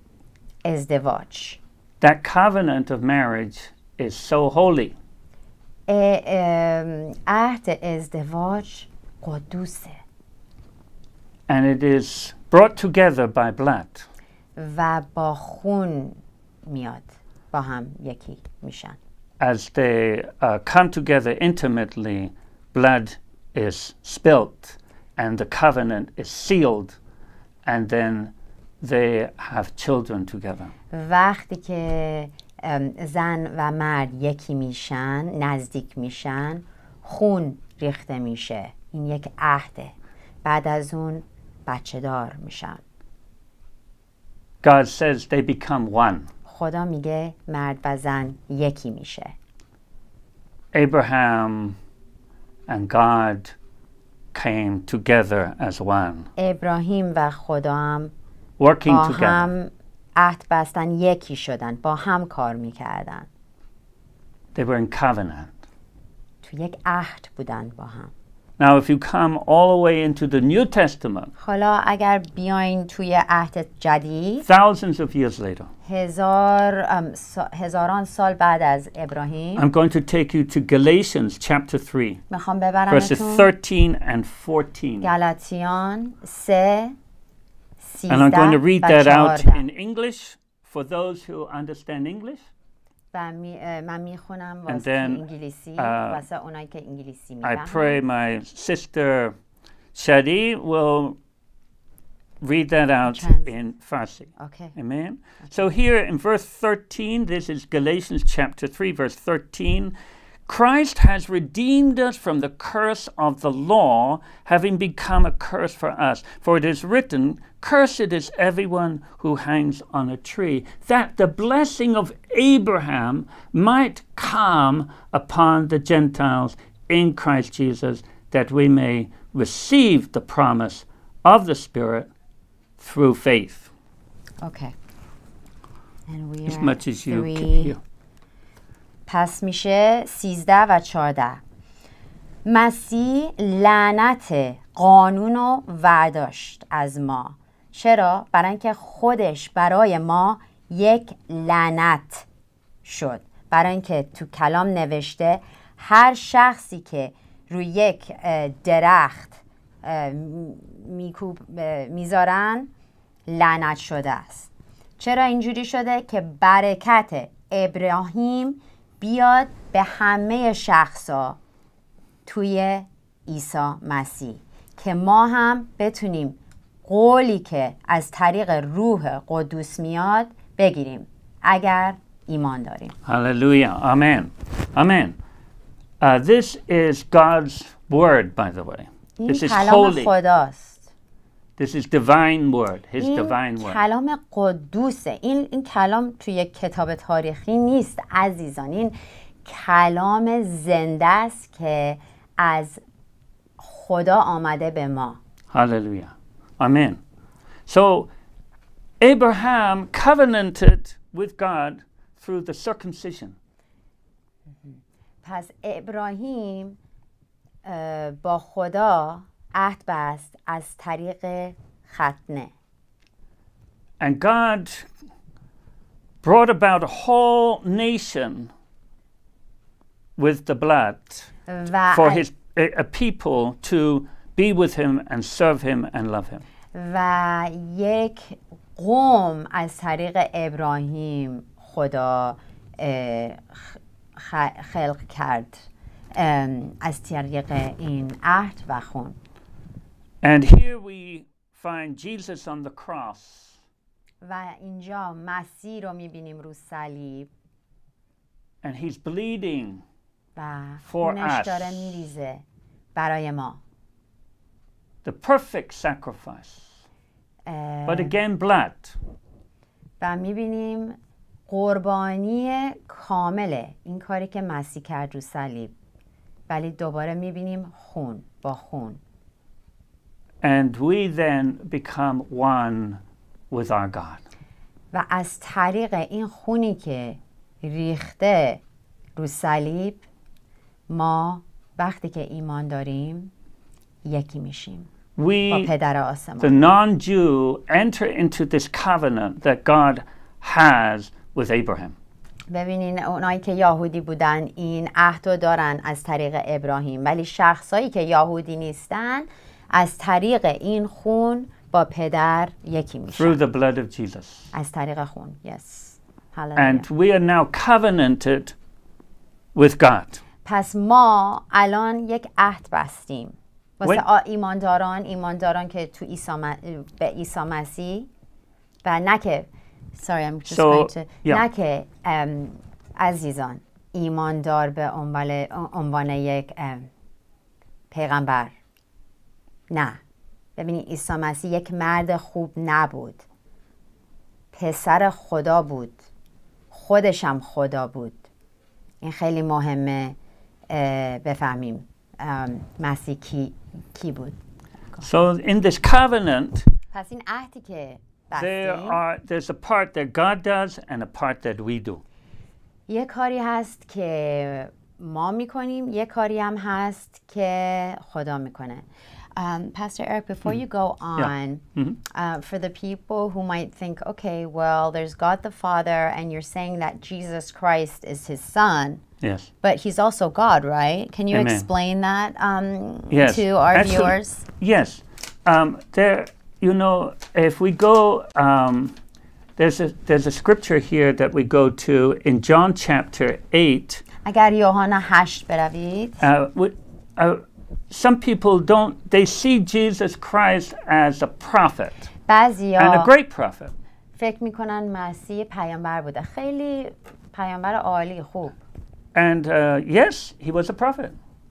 ازدواج. That covenant of marriage is so holy. اه، ام، عهد ازدواج قدوسه And it is brought together by blood. و با خون میاد، با هم یکی میشن. As they uh, come together intimately, blood is spilt and the covenant is sealed, and then they have children together. وقتی که ام، زن و مرد یکی میشن، نزدیک میشن، خون ریخته میشه. این یک عهده. بعد از اون بچه دار میشن. God says they become one. خدا میگه مرد و زن یکی میشه. Abraham and God came together as one, ابراهیم و خدا هم working با together. هم عهد بستن، یکی شدن، با هم کار میکردن، They were in covenant. تو یک عهد بودن با هم. Now, if you come all the way into the New Testament, حالا اگر بیاین توی عهد جدید thousands of years later, هزار ام، سا- هزاران سال بعد از ابراهیم I'm going to take you to Galatians chapter three, میخوام verses ببرمتون thirteen and fourteen. گلاتیان سه And I'm going to سیزده read و that out چهارده. in English for those who understand English. و می- اه، من میخونم And واسه then, انگلیسی uh, واسه اونایی که انگلیسی I میفهمن. pray my sister Shadi will read that out Trans- in Farsi. Okay. Amen. So here in verse thirteen, this is Galatians chapter three, verse thirteen. Christ has redeemed us from the curse of the law, having become a curse for us. For it is written, cursed is everyone who hangs on a tree, that the blessing of Abraham might come upon the Gentiles in Christ Jesus, that we may receive the promise of the Spirit through faith. Okay. And we As are much as you three. can hear. پس میشه سیزده و چهارده. مسیح لعنت قانون رو ورداشت از ما چرا؟ برای اینکه خودش برای ما یک لعنت شد. برای اینکه تو کلام نوشته هر شخصی که روی یک درخت میذارن لعنت شده است. چرا اینجوری شده؟ که برکت ابراهیم بیاد به همه شخصا توی عیسی مسیح، که ما هم بتونیم قولی که از طریق روح قدوس میاد بگیریم اگر ایمان داریم. Hallelujah. Amen. Amen. Uh, this is God's word, by the way. این This is کلام holy. خداست. This is divine word, his این divine word. کلام قدوسه. این این کلام توی یک کتاب تاریخی نیست عزیزان. این کلام زنده است که از خدا آمده به ما. Hallelujah. Amen. So Abraham covenanted with God through the circumcision. پس ابراهیم با خدا عهد بست از طریق ختنه. And God brought about a whole nation with the blood for his a, a people to be with him and serve him and love him. و یک قوم از طریق ابراهیم خدا خلق کرد از طریق این عهد و خون. And here we find Jesus on the cross. و اینجا مسیح رو میبینیم رو صلیب. And he's bleeding و for خونش us. داره میریزه برای ما. The perfect sacrifice. But again blood. و میبینیم قربانی کامله این کاری که مسیح کرد رو صلیب، ولی دوباره میبینیم خون با خون. And we then become one with our God. و از طریق این خونی که ریخته رو صلیب ما وقتی که ایمان داریم یکی میشیم با We, پدر the آسمان. non-Jew, enter into this covenant that God has with Abraham. ببینین اونایی که یهودی بودن این عهد رو دارن از طریق ابراهیم، ولی شخصایی که یهودی نیستن از طریق این خون با پدر یکی Through میشن. the blood of Jesus. از طریق خون. Yes. And Hallelujah. we are now covenanted with God. پس ما الان یک عهد بستیم واسه When- آ- ایمانداران ایمانداران که تو عیسی م- به عیسی مسیح و نه که sorry I'm just So, going to yeah. نه که ام، عزیزان ایماندار به عنوان عنوان یک ام، پیغمبر. نه، ببینید عیسی مسیح یک مرد خوب نبود، پسر خدا بود، خودش هم خدا بود. این خیلی مهمه اه، بفهمیم ام، مسیح کی, کی بود. So in this covenant, پس این عهدی که there بستیم are there's a part that God does and a part that we do. یه کاری هست که ما میکنیم، یه کاری هم هست که خدا میکنه. Um, Pastor Eric, before you go on, Mhm. uh, for the people who might think, okay, well, there's God the Father, and you're saying that Jesus Christ is his son, Yes. but he's also God, right? Can you Amen. explain that um, Yes. to our Absolute- viewers? Yes. Um, there, you know, if we go, um, there's a there's a scripture here that we go to in John chapter eight. اگر یوحنا هشت بروید، Uh, we, uh, some people don't. They see Jesus Christ as a prophet and a بعضیا great prophet. فکر میکنن مسیح پیامبر بوده، خیلی پیامبر عالی خوب. And uh, yes, he was a prophet.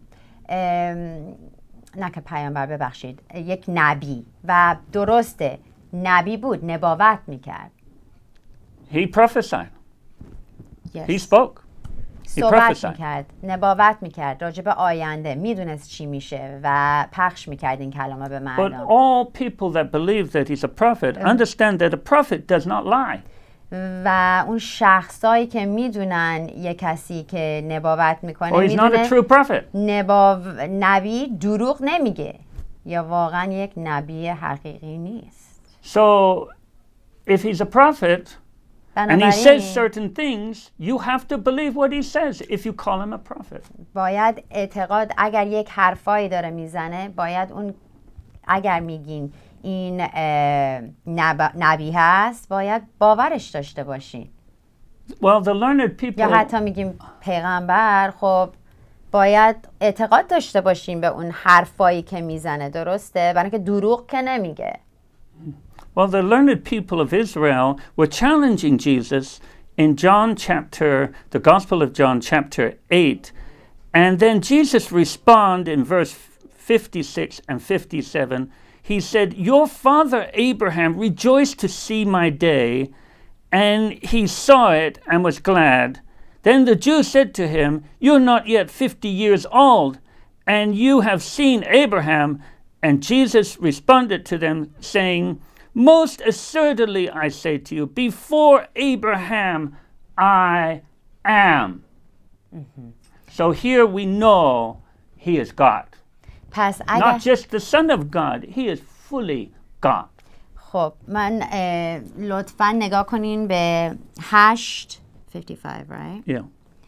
ام، نه که پیامبر، ببخشید، یک نبی. و درسته نبی بود، نبوت میکرد. He prophesied. Yes. He spoke. He صحبت prophesied. میکرد، نبوت میکرد راجع به آینده، میدونست چی میشه و پخش میکرد این کلمه به But مردم. all people that believe that he's a prophet understand that a prophet does not lie. و اون شخصایی که میدونن یه کسی که نبوت میکنه Or he's not a میدونه true prophet. نباو... نبی دروغ نمیگه یا واقعا یک نبی حقیقی نیست. So if he's a prophet and he says certain things, you have to believe what he says if you call him a prophet. باید اعتقاد اگر یک حرفایی داره میزنه باید اون اگر میگین این نب... نبی هست باید باورش داشته باشین. Well, the learned people یا حتی میگیم پیغمبر، خب باید اعتقاد داشته باشین به اون حرفایی که میزنه، درسته؟ برای اینکه دروغ که نمیگه. Well, the learned people of Israel were challenging Jesus in John chapter, the Gospel of John chapter eight, and then Jesus responded in verse fifty-six and fifty-seven. He said, "Your father Abraham rejoiced to see my day, and he saw it and was glad." Then the Jews said to him, "You're not yet fifty years old, and you have seen Abraham." And Jesus responded to them, saying, "Most assuredly I say to you, before Abraham I am." Mm-hmm. So here we know he is God. پس Not just the Son of God, he is fully God. خب من لطفاً نگاه کنین به هشت fifty-five, right? Yeah.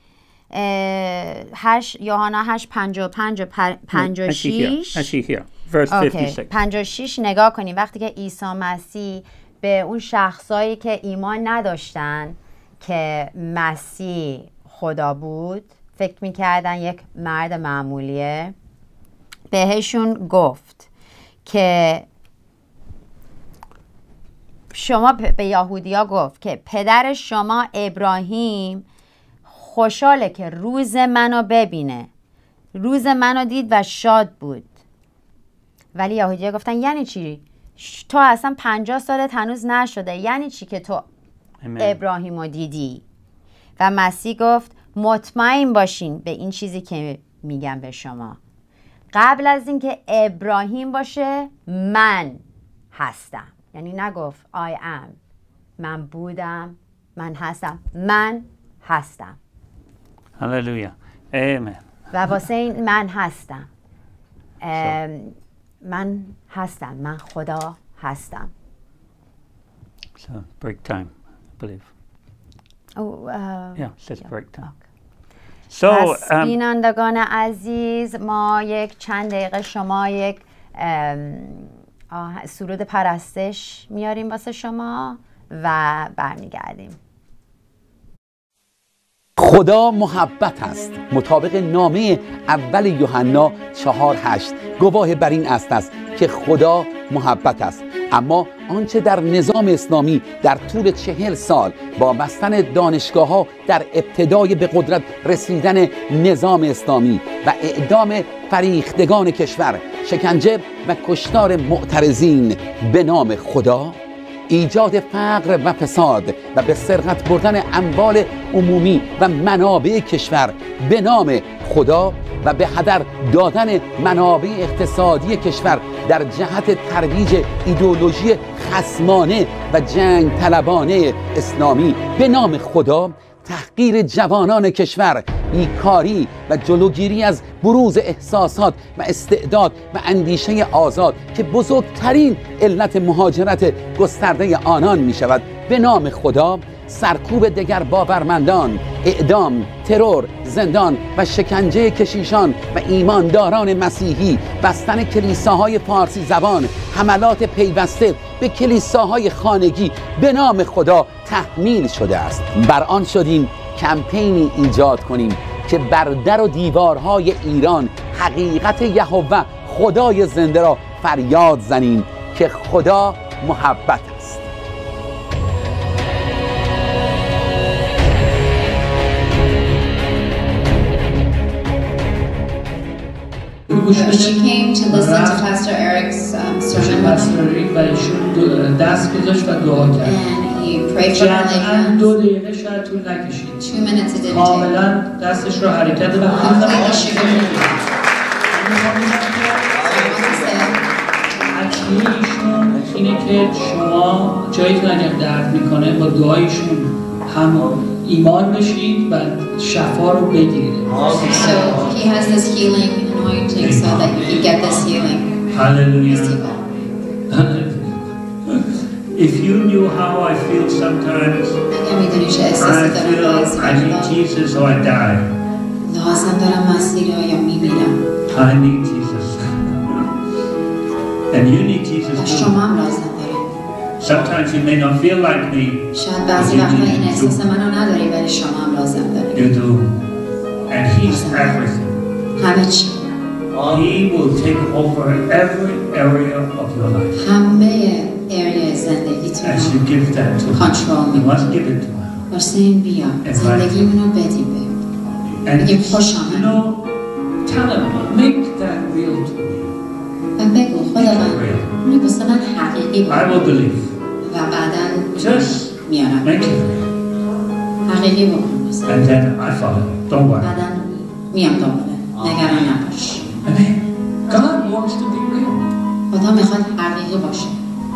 هشت یوحنا هشت پنجاه و پنج و پنجاه و شش. Actually here, verse fifty-six. پنجاه و شش نگاه کنین وقتی که عیسی مسیح به اون شخصایی که ایمان نداشتن که مسیح خدا بود، فکر میکردن یک مرد معمولیه، بهشون گفت که شما به یهودیا گفت که پدر شما ابراهیم خوشحاله که روز منو ببینه، روز منو دید و شاد بود. ولی یهودیا گفتن یعنی چی؟ تو اصلا پنجاه سالت هنوز نشده، یعنی چی که تو ابراهیمو دیدی؟ و مسیح گفت مطمئن باشین به این چیزی که میگم به شما، قبل از اینکه ابراهیم باشه من هستم. یعنی نگفت I am، من بودم، من هستم، من هستم. هللویا. آمین. و واسه این من هستم، من هستم، من خدا هستم. So break time, I believe. Oh, uh, yeah, it says yeah. break time. Okay. So, پس um, بینندگان عزیز، ما یک چند دقیقه شما یک سرود پرستش میاریم واسه شما و برمیگردیم. خدا محبت است. مطابق نامه اول یوحنا چهار هشت گواه بر این است است که خدا محبت است. اما آنچه در نظام اسلامی در طول چهل سال با بستن دانشگاه ها در ابتدای به قدرت رسیدن نظام اسلامی و اعدام فریختگان کشور، شکنجه و کشتار معترضین به نام خدا، ایجاد فقر و فساد و به سرقت بردن اموال عمومی و منابع کشور به نام خدا و به هدر دادن منابع اقتصادی کشور در جهت ترویج ایدئولوژی خصمانه و جنگ طلبانه اسلامی به نام خدا، تحقیر جوانان کشور، بیکاری و جلوگیری از بروز احساسات و استعداد و اندیشه آزاد که بزرگترین علت مهاجرت گسترده آنان می شود به نام خدا، سرکوب دگر باورمندان، اعدام، ترور، زندان و شکنجه کشیشان و ایمانداران مسیحی، بستن کلیساهای فارسی زبان، حملات پیوسته به کلیساهای خانگی به نام خدا تحمیل شده است. بر آن شدیم کمپینی ایجاد کنیم که بر در و دیوارهای ایران حقیقت یهوه خدای زنده را فریاد زنیم که خدا محبت است. When you came to listen to Pastor Eric's um, sermon, و ایشون دست گذاشت و دعا کرد. and he prayed for religion. دو دقیقه شاید طول نکشید. Two minutes it didn't take. کاملا دستش رو حرکت داد. اکنون ایشون اینه که شما جایی که اگر درد میکنه با دعایشون هم ایمان بشید و شفا رو بگیرید. So he has this healing anointing so that you can get this healing. Hallelujah. If you knew how I feel sometimes, اگه میدونی چه I احساسی دارم feel بعضی I need وقتا Jesus or I die. لازم دارم مسیر یا میمیرم. I need Jesus. And you need Jesus و too. شما هم لازم دارید. Sometimes you may not feel like me. شاید بعضی وقتا این احساس منو نداری ولی شما هم لازم دارید. You do. And He's everything. همه چی. He will take over every area of your life. همه area زندگیتون As you give that to Him. کنترل You میکنه. must give it to Him. واسه این بیا زندگیمونو بدیم بهم. And بگیم خوش you آمد. know, tell Him, make that real to me. و بگو خداوند اینو واسه من حقیقی I بود will believe. و بعدا Just میارم make it real. حقیقی بکن واسه And then I follow. Don't worry. بعدا میام دنباله نگران نباش. Amen. God wants to be real. خدا میخواد حقیقی باشه.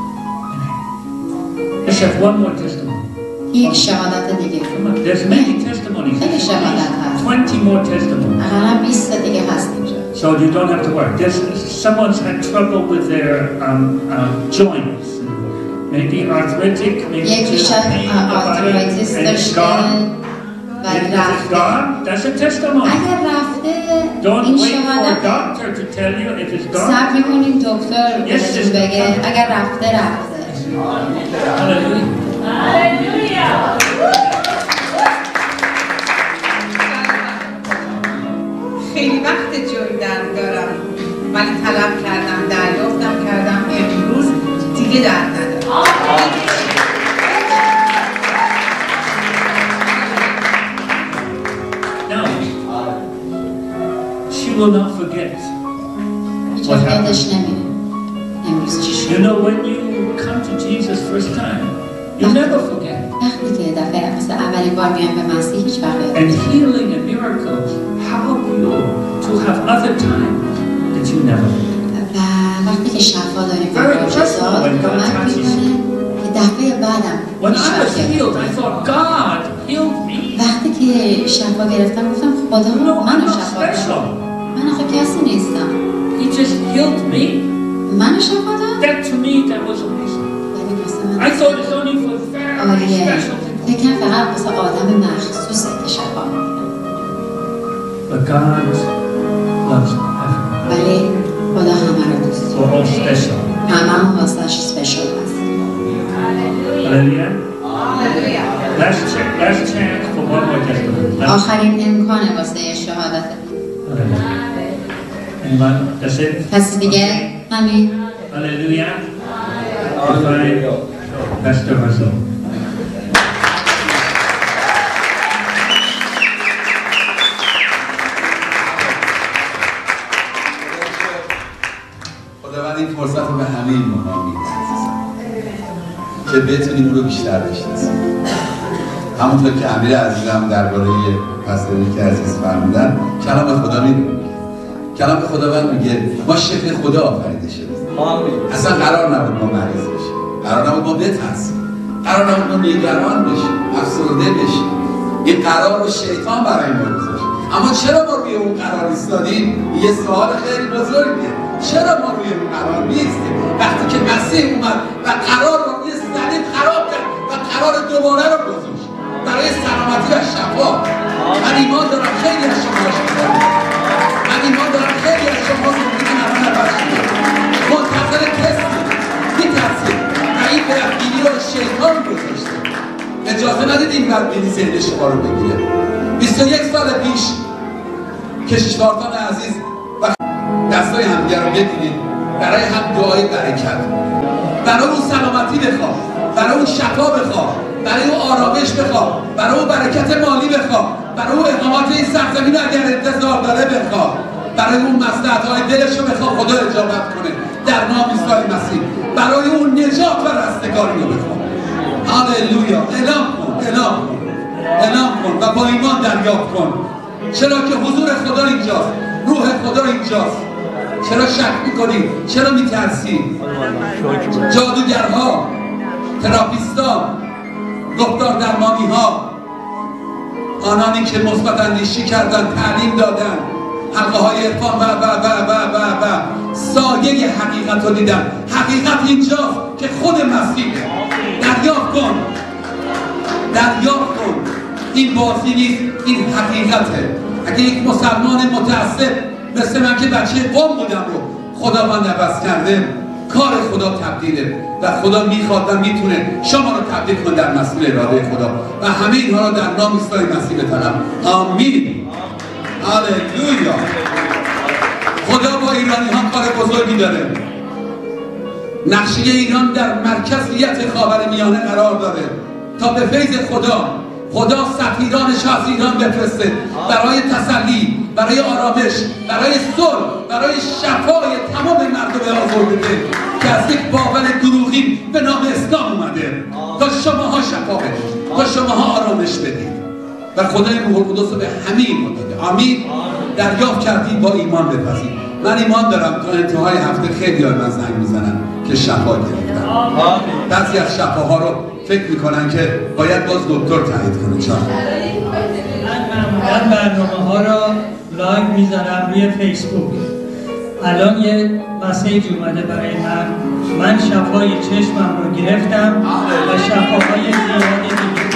Let's have one more testimony. یک شهادت دیگه. Come on. There's many testimonies. خیلی شهادت هست. twenty more testimonies. اقلا بیست دیگه هست اینجا. So you don't have to worry. There's, someone's had trouble with their um, um, joints. Maybe arthritic, maybe یکی just شاید pain in the body, آرتریتیس and it's داشته gone. و If it's رفته. gone, that's a testimony. اگر رفته Don't این wait for a شهادت doctor to tell you if it's gone. صبر میکنیم دکتر Yes, بهتون sister. بگه اگر رفته رفته. Hallelujah. خیلی وقت جویدن دارم ولی طلب کردم دریافتم کردم امروز دیگه درد ندارم. No. She will not forget هیچ what وقت happened. یادش نمیره امروز چی You شد. know, when you come to Jesus first time, you never forget. وقتی که دفعه مثل اولین بار میایم به مسیح هیچ وقت یاد And نمیره. healing and miracles help you to have other time that you never forget. و وقتی که شفا داریم و Very معجزات personal when God کمک touches میکنه که دفعه بعدم When هیچ I was وقت یاد healed, I thought, God healed me. وقتی که شفا گرفتم گفتم خدا No, I'm منو not شفا special. داد. من آخه کسی نیستم. He just healed me. منو شفا داد. That to me, that was amazing. ولی واسه من I thought it's only for very آره special people. فکر فقط واسه آدم مخصوصه که شفا می‌کنه. But God loves everyone. ولی خدا همه رو دوست We're all special. همه هم واسهش سپیشال هست. Hallelujah. Last chance, last chance for one more testimony. Last- آخرین امکانه واسه شهادت. Hallelujah. Anyone? That's it? کسی دیگه؟ همین. Hallelujah. Divine Pastor Russell. خداوند این فرصت رو به همه این ماها میده که بتونیم اون رو بیشتر بشناسیم. همونطور که امیر عزیزم درباره پستوری که عزیز فرمودن، کلام خدا میگه کلام خداوند میگه ما شکل خدا آفریده شدیم. اصلا قرار نبود ما مریض بشیم، قرار نبود ما بترسیم، قرار نبود ما نگران بشیم، افسرده بشیم. این قرار رو شیطان برای ما گذاشت. اما چرا ما روی اون قرار ایستادیم؟ یه سوال خیلی بزرگه. چرا ما روی اون قرار نیستیم؟ وقتی که مسیح اومد و قرار رو روی صلیب خراب کرد و قرار دوباره رو گذاشت برای سلامتی و شفا. من ایمان دارم خیلی از شما شفا من ایمان دارم خیلی از شما زندگی نمون نباشید منتظر تستی میترسید و این بدبینی رو شیطان گذاشته. اجازه ندید این بدبینی ذهن شما رو بگیره. بیست و یک سال پیش کشیشوارتان عزیز و دستای همدیگر رو بگیرید برای هم دعای برکت، برای اون سلامتی بخواه، برای اون شفا بخواه، برای اون آرامش بخواه، برای اون برکت مالی بخواه، برای اون اقامت این سرزمین رو اگر انتظار داره بخواه، برای اون مصلحت‌های دلش رو بخواه خدا اجابت کنه در نام عیسی مسیح، برای اون نجات و رستگاری رو بخواه. هاللویا. اعلام کن، اعلام کن، اعلام کن و با ایمان دریافت کن. چرا که حضور خدا اینجاست، روح خدا اینجاست. چرا شک میکنی؟ چرا میترسی؟ جادوگرها، تراپیستا، گفتار درمانی ها، آنانی که مثبت اندیشی کردن، تعلیم دادن، حلقه های عرفان و و و و و و سایه حقیقت رو دیدن. حقیقت اینجاست که خود مسیحه. دریافت کن، دریافت کن. این بازی نیست، این حقیقته. اگه یک مسلمان متعصب مثل من که بچه قوم بودم رو خداوند عوض کرده، کار خدا تبدیله و خدا میخواد و میتونه شما رو تبدیل کنه در مسئول اراده خدا و همه اینها رو در نام عیسی مسیح بطلب. آمین. هاللویا. خدا با ایرانی ها کار بزرگی داره. نقشه ایران در مرکزیت خاورمیانه قرار داره تا به فیض خدا خدا سفیرانش از ایران بفرسته برای تسلی، برای آرامش، برای صلح، برای شفای تمام مردم آزرده که از یک باور دروغین به نام اسلام اومده تا شماها شفا بدید، تا شماها آرامش بدید و خدای روح القدس رو به همه این داده. آمین. دریافت کردید، با ایمان بپذیرید. من ایمان دارم تا انتهای هفته خیلی های من زنگ میزنن که شفا گرفتن. بعضی از شفاها رو فکر میکنن که باید باز دکتر تایید کنه. چرا؟ من معمولا برنامه ها را لایو میذارم روی فیسبوک. الان یه مسیج اومده برای من، من شفای چشمم رو گرفتم و شفاهای زیاده دیگه.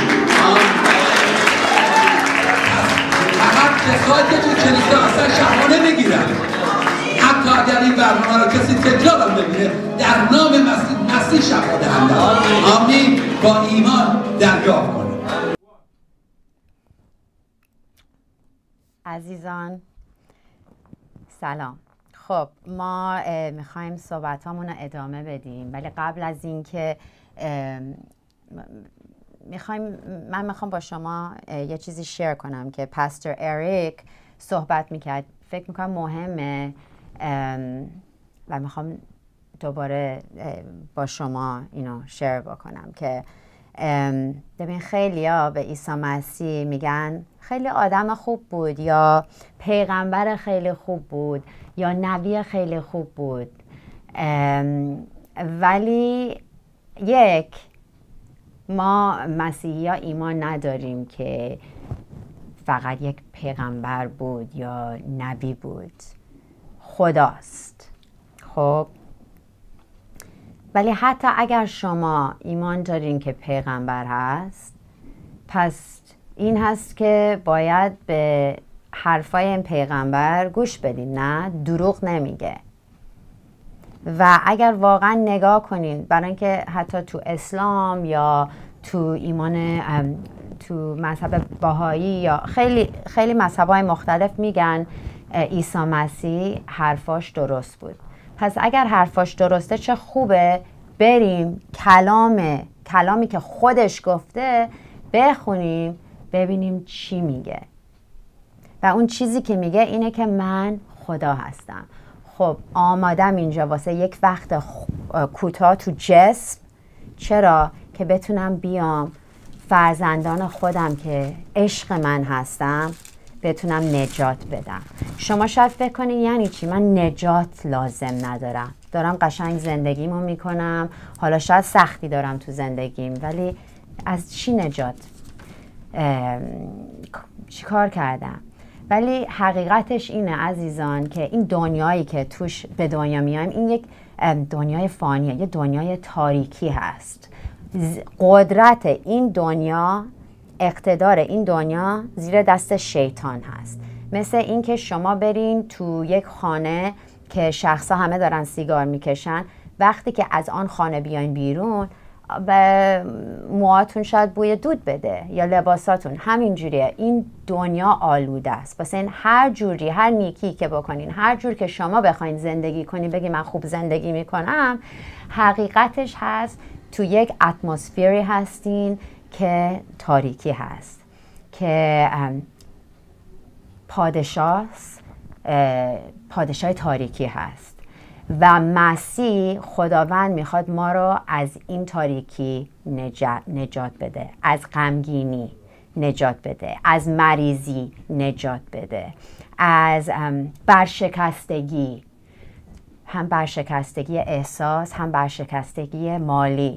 فقط کسایی که تو کلیسا اصلا شفا نمیگیرن، حتی اگر این برنامه رو کسی تکرار هم ببینه، در نام مسیح مسیح شفا دهنده. آمین. با ایمان دریافت کنید. عزیزان سلام. خب ما میخوایم صحبت هامون رو ادامه بدیم، ولی قبل از اینکه میخوایم من میخوام با شما یه چیزی شیر کنم که پاستور اریک صحبت میکرد. فکر میکنم مهمه و میخوام دوباره با شما اینو شیر بکنم که ببین خیلی ها به عیسی مسیح میگن خیلی آدم خوب بود، یا پیغمبر خیلی خوب بود، یا نبی خیلی خوب بود، ولی یک ما مسیحی ها ایمان نداریم که فقط یک پیغمبر بود یا نبی بود، خداست. خب ولی حتی اگر شما ایمان دارین که پیغمبر هست، پس این هست که باید به حرفای این پیغمبر گوش بدین. نه، دروغ نمیگه. و اگر واقعا نگاه کنین، برای اینکه حتی تو اسلام یا تو ایمان تو مذهب بهایی یا خیلی خیلی مذهب‌های مختلف میگن عیسی مسیح حرفاش درست بود. پس اگر حرفاش درسته چه خوبه بریم کلام کلامی که خودش گفته بخونیم، ببینیم چی میگه. و اون چیزی که میگه اینه که من خدا هستم. خب آمادم اینجا واسه یک وقت کوتاه تو جسم. چرا؟ که بتونم بیام فرزندان خودم که عشق من هستم بتونم نجات بدم. شما شاید فکر کنید یعنی چی؟ من نجات لازم ندارم، دارم قشنگ زندگیمو میکنم، حالا شاید سختی دارم تو زندگیم، ولی از چی نجات چی کار کردم؟ ولی حقیقتش اینه عزیزان که این دنیایی که توش به دنیا میایم این یک دنیای فانیه، یه دنیای تاریکی هست. قدرت این دنیا، اقتدار این دنیا زیر دست شیطان هست. مثل اینکه شما برین تو یک خانه که شخصا همه دارن سیگار میکشن، وقتی که از آن خانه بیاین بیرون به موهاتون شاید بوی دود بده یا لباساتون. همین جوریه، این دنیا آلوده است. واسه این هر جوری، هر نیکی که بکنین، هر جور که شما بخواین زندگی کنین، بگی من خوب زندگی میکنم، حقیقتش هست تو یک اتمسفری هستین که تاریکی هست، که پادشاه پادشاه تاریکی هست و مسیح خداوند میخواد ما رو از این تاریکی نجات, نجات بده، از غمگینی نجات بده، از مریضی نجات بده، از برشکستگی، هم برشکستگی احساس هم برشکستگی مالی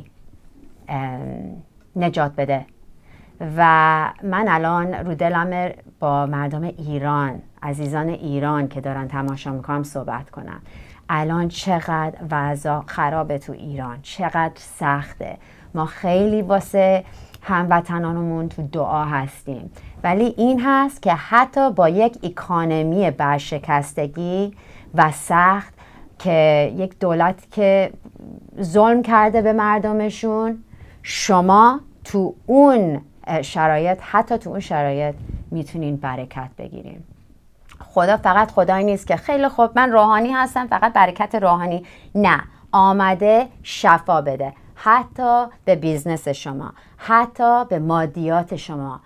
نجات بده. و من الان رو دلم با مردم ایران، عزیزان ایران که دارن تماشا میکنم صحبت کنم. الان چقدر وضع خرابه تو ایران، چقدر سخته. ما خیلی واسه هموطنانمون تو دعا هستیم، ولی این هست که حتی با یک اکانومی برشکستگی و سخت که یک دولت که ظلم کرده به مردمشون، شما تو اون شرایط، حتی تو اون شرایط میتونین برکت بگیرین. خدا فقط خدایی نیست که خیلی خوب من روحانی هستم فقط برکت روحانی، نه، آمده شفا بده، حتی به بیزنس شما، حتی به مادیات شما.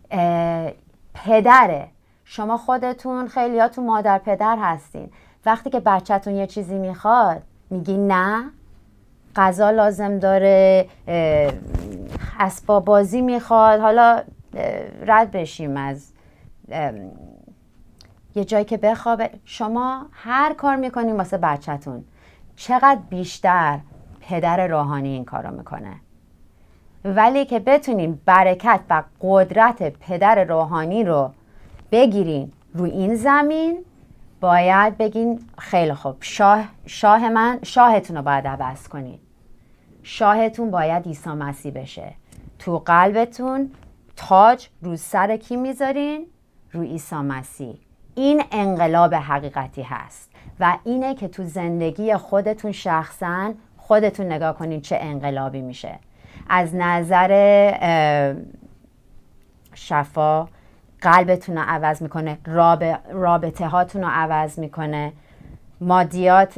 پدره، شما خودتون خیلیاتون مادر پدر هستین، وقتی که بچه‌تون یه چیزی میخواد میگی نه، غذا لازم داره، اسباب بازی میخواد، حالا رد بشیم از یه جایی که بخوابه، شما هر کار میکنین واسه بچه‌تون، چقدر بیشتر پدر روحانی این کارو میکنه. ولی که بتونین برکت و قدرت پدر روحانی رو بگیرین روی این زمین، باید بگین خیلی خوب، شاه, شاه من، شاهتون رو باید عوض کنین. شاهتون باید عیسی مسیح بشه. تو قلبتون تاج رو سر کی میذارین؟ روی عیسی مسیح. این انقلاب حقیقتی هست و اینه که تو زندگی خودتون شخصا خودتون نگاه کنین چه انقلابی میشه. از نظر شفا قلبتون رو عوض میکنه، راب... رابطه هاتون رو عوض میکنه، مادیات،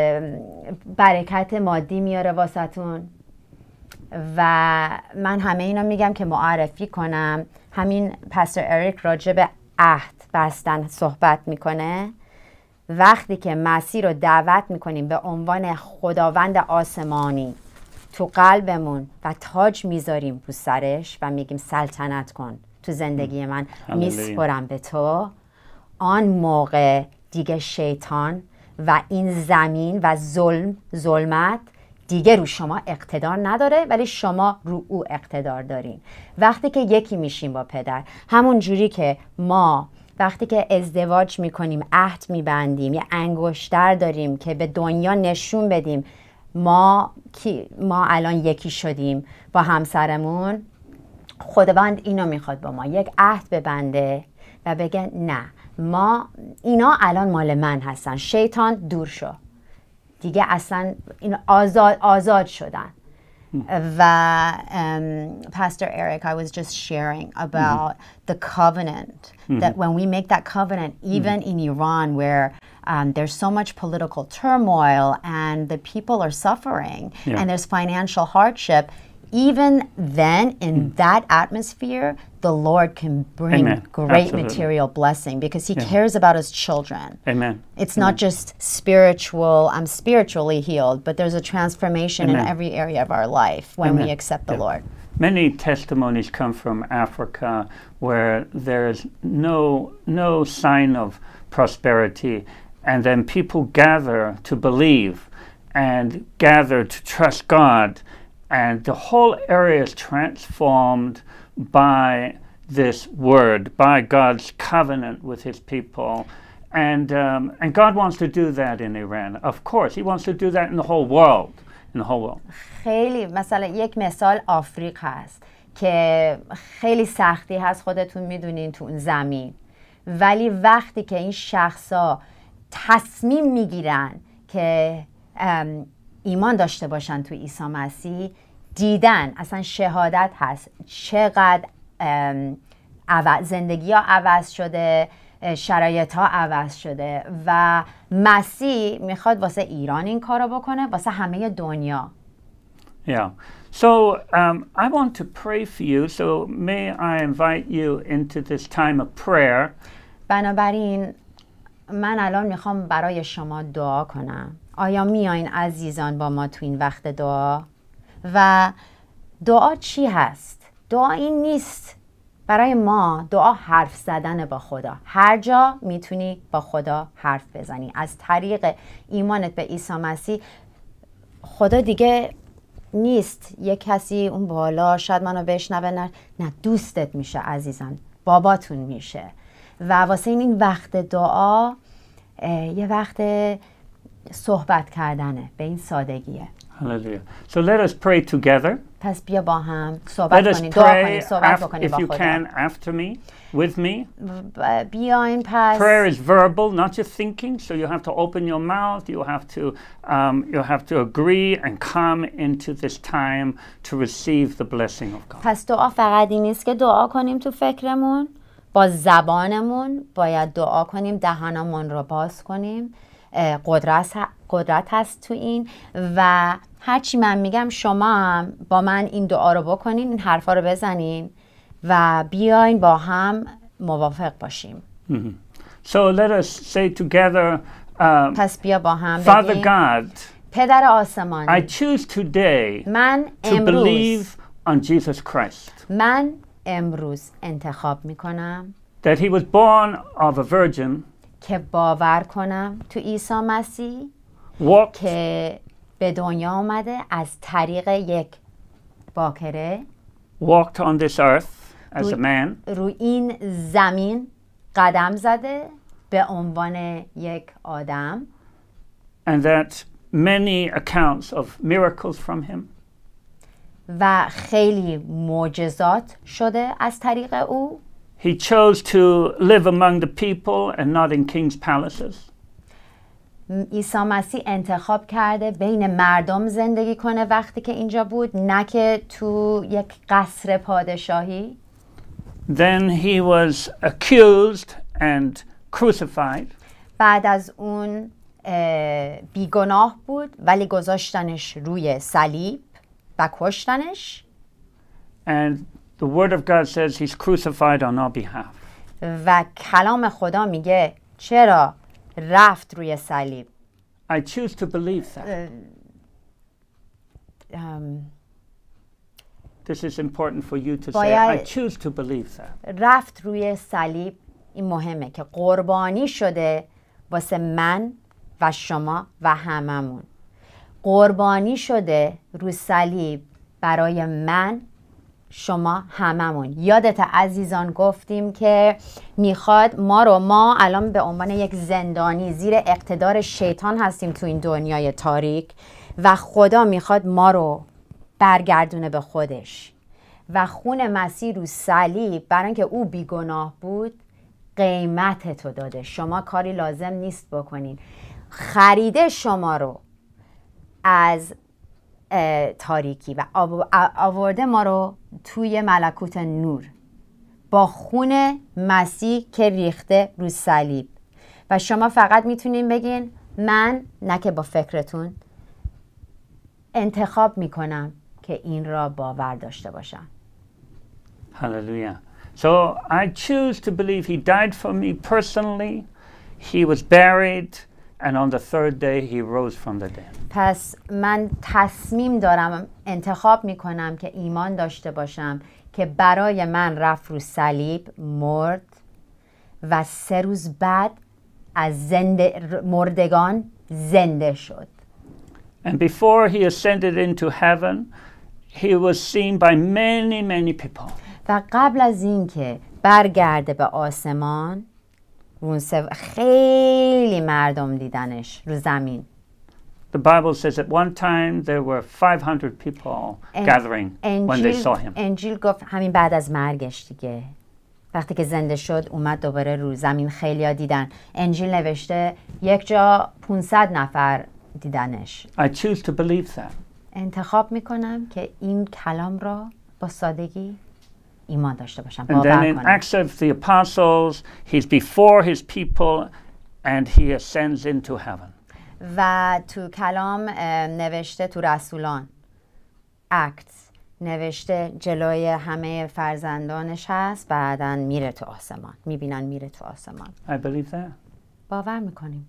برکت مادی میاره واسهتون. و من همه اینا میگم که معرفی کنم. همین پاستور اریک راجع به عهد بستن صحبت میکنه. وقتی که مسیح رو دعوت میکنیم به عنوان خداوند آسمانی تو قلبمون و تاج میذاریم رو سرش و میگیم سلطنت کن تو زندگی من، میسپرم به تو، آن موقع دیگه شیطان و این زمین و ظلم ظلمت دیگه رو شما اقتدار نداره، ولی شما رو او اقتدار دارین. وقتی که یکی میشیم با پدر، همون جوری که ما وقتی که ازدواج میکنیم عهد میبندیم، یه انگشتر داریم که به دنیا نشون بدیم ما کی ما الان یکی شدیم با همسرمون. خداوند اینو میخواد با ما یک عهد ببنده و بگه نه، ما اینا الان مال من هستن، شیطان دور شو دیگه، اصلا این آزاد آزاد شدن. و um, Pastor Eric, I was just sharing about mm-hmm. the covenant, mm-hmm. that when we make that covenant, even mm-hmm. in Iran where um, there's so much political turmoil and the people are suffering yeah. and there's financial hardship, even then in mm. that atmosphere, the Lord can bring Amen. Great Absolutely. Material blessing because he yeah. cares about his children. Amen. It's Amen. Not just spiritual, I'm spiritually healed, but there's a transformation Amen. In every area of our life when Amen. We accept the yeah. Lord. Many testimonies come from Africa where there's no, no sign of prosperity, and then people gather to believe and gather to trust God. And the whole area is transformed by this word, by God's covenant with his people. And, um, and God wants to do that in Iran. Of course, he wants to do that in the whole world. In the whole world. خیلی مثلا یک مثال آفریق هست که خیلی سختی هست، خودتون میدونین تو اون زمین، ولی وقتی که این شخصا تصمیم میگیرن که ایمان داشته باشن تو عیسی مسیح، دیدن اصلا شهادت هست چقدر زندگی ها عوض شده، شرایط ها عوض شده و مسیح میخواد واسه ایران این کارو بکنه، واسه همه دنیا. Yeah. So um, I want to pray for you. So may I invite you into this time of prayer. بنابراین من الان میخوام برای شما دعا کنم. آیا میایین عزیزان با ما تو این وقت دعا؟ و دعا چی هست؟ دعا این نیست برای ما، دعا حرف زدن با خدا. هر جا میتونی با خدا حرف بزنی. از طریق ایمانت به عیسی مسیح، خدا دیگه نیست یه کسی اون بالا شاید منو بشنوه، نه نه، دوستت میشه عزیزان، باباتون میشه. و واسه این این وقت دعا یه وقت صحبت کردنه، به این سادگیه. Hallelujah. So let us pray together. پس بیا با هم Let صحبت us کنیم، دعا کنیم، pray صحبت af- بکنیم if با you خدا. can after me, with me. ب- بیاین پس Prayer is verbal, not just thinking. So you have to open your mouth. You have to um, you have to agree and come into this time to receive the blessing of God. پس دعا فقط این نیست که دعا کنیم تو فکرمون، با زبانمون باید دعا کنیم، دهانمون رو باز کنیم. اه، قدرت قدرت هست تو این و هرچی من میگم شما هم با من این دعا رو بکنین، این حرفا رو بزنین و بیاین با هم موافق باشیم. Mhm. So let us say together, um, پس بیا با هم Father بگیم God, پدر آسمانی، I choose today من to امروز believe on Jesus Christ, من امروز انتخاب میکنم that he was born of a virgin, که باور کنم تو عیسی مسیح walked که به دنیا آمده از طریق یک باکره walked on this earth as a روی, man, روی این زمین قدم زده به عنوان یک آدم and that many accounts of miracles from him و خیلی معجزات شده از طریق او. He chose to live among the people and not in king's palaces. عیسی مسیح انتخاب کرده بین مردم زندگی کنه وقتی که اینجا بود، نه که تو یک قصر پادشاهی. Then he was accused and crucified. بعد از اون اه، بیگناه بود ولی گذاشتنش روی صلیب و کشتنش And the word of God says he's crucified on our behalf. و کلام خدا میگه چرا رفت روی صلیب. I choose to believe that. اه، ام، This is important for you to say. باید- I choose to believe that. رفت روی صلیب. این مهمه که قربانی شده واسه من و شما و هممون. قربانی شده روی صلیب برای من، شما، هممون. یادت عزیزان گفتیم که میخواد ما رو، ما الان به عنوان یک زندانی زیر اقتدار شیطان هستیم تو این دنیای تاریک و خدا میخواد ما رو برگردونه به خودش و خون مسیح رو صلیب برای اینکه او بیگناه بود قیمت تو داده. شما کاری لازم نیست بکنین، خریده شما رو از تاریکی و آورده ما رو توی ملکوت نور با خون مسیح که ریخته رو صلیب. و شما فقط میتونین بگین من، نه که با فکرتون، انتخاب میکنم که این را باور داشته باشم. Hallelujah. So I choose to believe he died for me personally. He was buried, and on the third day he rose from the dead. پس من تصمیم دارم، انتخاب میکنم که ایمان داشته باشم که برای من رفت رو صلیب، مرد و سه روز بعد از زنده مردگان زنده شد. And before he ascended into heaven, he was seen by many, many people. و قبل از اینکه برگرده به آسمان، اون خیلی مردم دیدنش رو زمین. The Bible says at one time there were five hundred people gathering when they saw him. انجیل گفت همین بعد از مرگش دیگه، وقتی که زنده شد اومد دوباره رو زمین، خیلیا دیدن. انجیل نوشته یک جا پانصد نفر دیدنش. I choose to believe that. انتخاب میکنم که این کلام را با سادگی ایمان داشته باشم، And then باور in کنم. Acts of the Apostles, he's before his people and he ascends into heaven. و تو کلام نوشته، تو رسولان اکت نوشته جلوی همه فرزندانش هست، بعدن میره تو آسمان، میبینن میره تو آسمان. I believe that. باور میکنیم.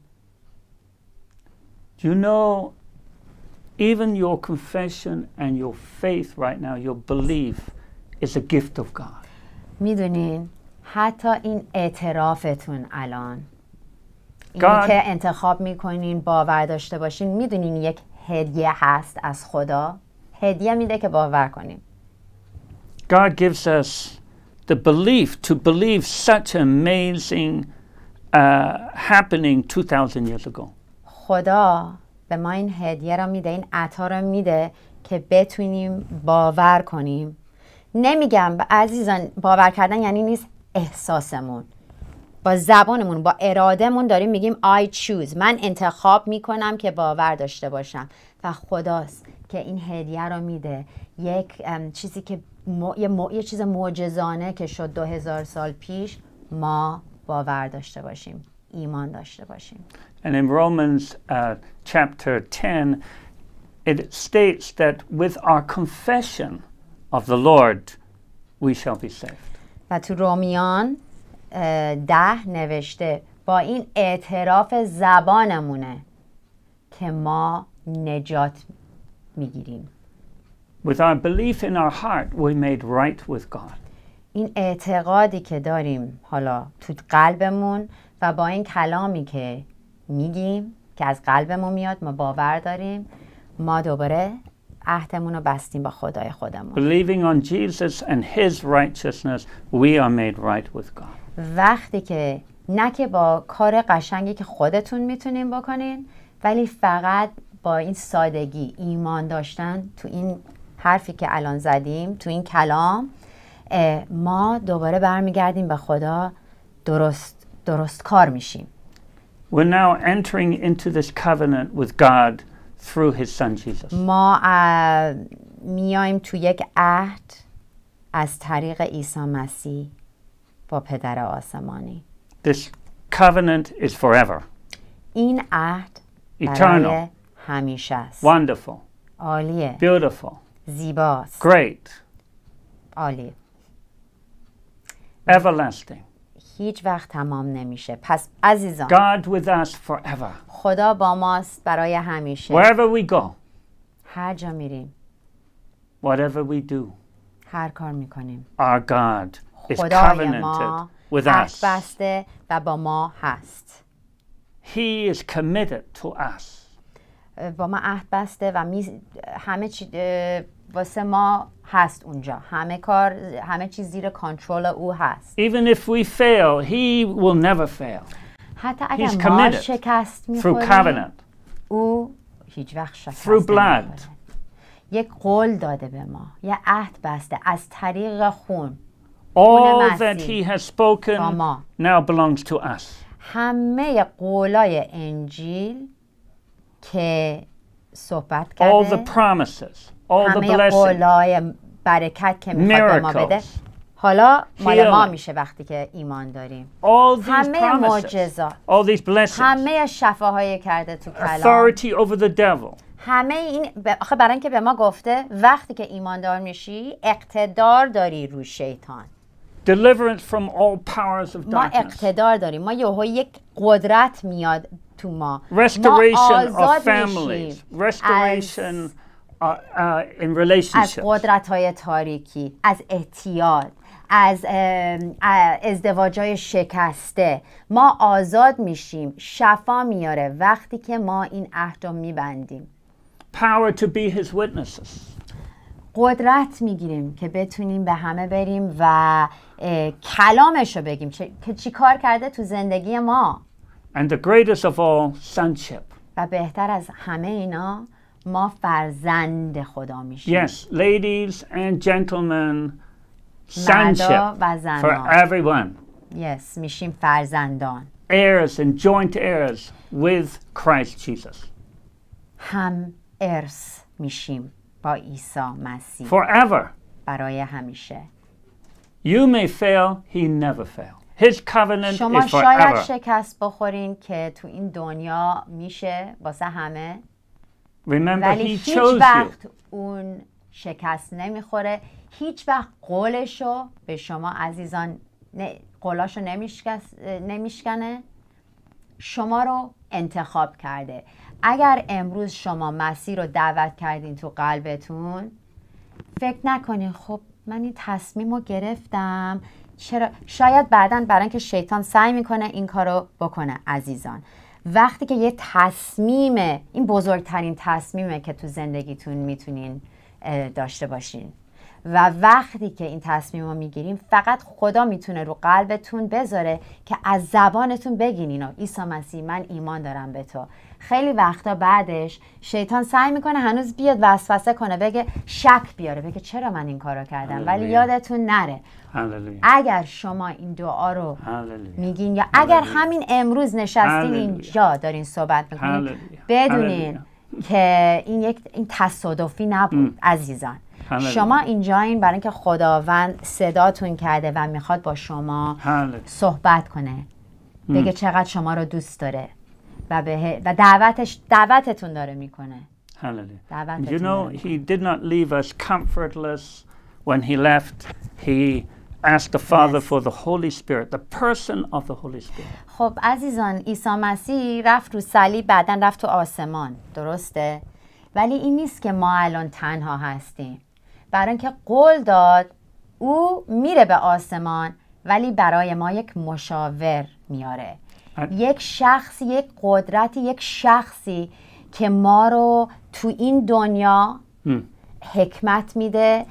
Do you know, even your confession and your faith right now, your belief is a gift of God. میدونین حتی این اعترافتون الان، God- اینی که انتخاب میکنین باور داشته باشین، میدونین یک هدیه هست از خدا. هدیه میده که باور کنیم. God gives us the belief to believe such amazing uh, happening two thousand years ago. خدا به ما این هدیه را میده، این عطا را میده که بتونیم باور کنیم. نمیگم عزیزان باور کردن یعنی نیست احساسمون، با زبانمون با ارادهمون داریم میگیم I choose، من انتخاب میکنم که باور داشته باشم و خداست که این هدیه رو میده، یک چیزی که م... یه, م... یه چیز معجزانه که شد دو هزار سال پیش ما باور داشته باشیم، ایمان داشته باشیم. And in Romans uh, chapter ten, it states that with our confession of the Lord, we shall be saved. و تو رومیان ده نوشته با این اعتراف زبانمونه که ما نجات میگیریم. With our belief in our heart, we're made right with God. این اعتقادی که داریم حالا تو قلبمون و با این کلامی که میگیم که از قلبمون میاد، ما باور داریم، ما دوباره عهدمون رو بستیم با خدای خودمون. Believing on Jesus and his righteousness, we are made right with God. وقتی که نه که با کار قشنگی که خودتون میتونین بکنین، ولی فقط با این سادگی ایمان داشتن تو این حرفی که الان زدیم، تو این کلام، ما دوباره برمیگردیم به خدا، درست درست کار میشیم. We're now entering into this covenant with God through his son Jesus. ما میایم تو یک عهد از طریق عیسی مسیح با پدر آسمانی. This covenant is forever. این عهد Eternal. برای همیشه است. Wonderful. عالیه. Beautiful. زیباست. Great. عالیه. Everlasting. هیچ وقت تمام نمیشه. پس عزیزان، God with us forever. خدا با ماست برای همیشه. Wherever we go. هر جا میریم. Whatever we do. هر کار میکنیم. Our God is خدای ما covenanted with عهد us. بسته و با ما هست. He is committed to us. با ما عهد بسته و می همه چی واسه ما هست اونجا. همه کار، همه چیز زیر کنترل او هست. Even if we fail, he will never fail. حتی He's اگر ما committed شکست through میخوریم، covenant, او هیچ وقت شکست through blood. نمیخوره. یک قول داده به ما، یه عهد بسته از طریق خون. All that he has spoken ما. now belongs to us. همه قولای انجیل که صحبت All کرده، the promises, all the همه blessings, قولای برکت که میخواد به ما بده، miracles, حالا مال ما healing. میشه وقتی که ایمان داریم. all these همه promises, معجزات، all these blessings, همه شفاهای کرده تو کلام، authority over the devil, همه این ب- آخه برای اینکه به ما گفته وقتی که ایماندار میشی اقتدار داری روی شیطان. deliverance from all powers of ما darkness, اقتدار داریم، ما یهو یک قدرت میاد تو ما. restoration ما of آزاد families, میشیم restoration uh, uh, in از relationships. قدرت های تاریکی، از اعتیاد، از ازدواج های شکسته. ما آزاد میشیم، شفا میاره وقتی که ما این عهد رو میبندیم. Power to be his witnesses. قدرت میگیریم که بتونیم به همه بریم و کلامش رو بگیم که چی کار کرده تو زندگی ما. And the greatest of all, sonship. و بهتر از همه اینا ما فرزند خدا میشیم. Yes, ladies and gentlemen, مردا sonship و for زنان. everyone. Yes, میشیم فرزندان. Heirs and joint heirs with Christ Jesus. هم ارث میشیم با عیسی مسیح. Forever. برای همیشه. You may fail, he never fail. His covenant شما is شاید forever. شکست بخورین که تو این دنیا میشه واسه همه، Remember, ولی he هیچ chose you. وقت اون شکست نمیخوره. هیچ وقت قولشو به شما عزیزان نه، قولاشو نمیشکس- نمیشکنه. شما رو انتخاب کرده. اگر امروز شما مسیح رو دعوت کردین تو قلبتون، فکر نکنین خب من این تصمیم رو گرفتم چرا. شاید بعداً برای اینکه شیطان سعی میکنه این کارو بکنه. عزیزان، وقتی که یه تصمیمه، این بزرگترین تصمیمه که تو زندگیتون میتونین داشته باشین. و وقتی که این تصمیم رو میگیریم فقط خدا میتونه رو قلبتون بذاره که از زبانتون بگین اینو: عیسی مسیح من ایمان دارم به تو. خیلی وقتا بعدش شیطان سعی میکنه هنوز بیاد وسوسه کنه، بگه شک بیاره، بگه چرا من این کارو کردم. ولی یادتون نره اگر شما این دعا رو میگین یا اگر همین امروز نشستین اینجا دارین صحبت میکنین، بدونین که این یک این تصادفی نبود. عزیزان شما اینجایین برای اینکه خداوند صداتون کرده و میخواد با شما صحبت کنه، بگه چقدر شما رو دوست داره و به و دعوتش دعوتتون داره میکنه. Hallelujah. You know, he did not leave us comfortless when he left. He asked the Father for the Holy Spirit, the person of the Holy Spirit. خب عزیزان، عیسی مسیح رفت رو صلیب، بعدن رفت تو آسمان، درسته؟ ولی این نیست که ما الان تنها هستیم. برای اینکه قول داد او میره به آسمان، ولی برای ما یک مشاور میاره، یک شخص، یک قدرتی، یک شخصی که ما رو تو این دنیا حکمت میده،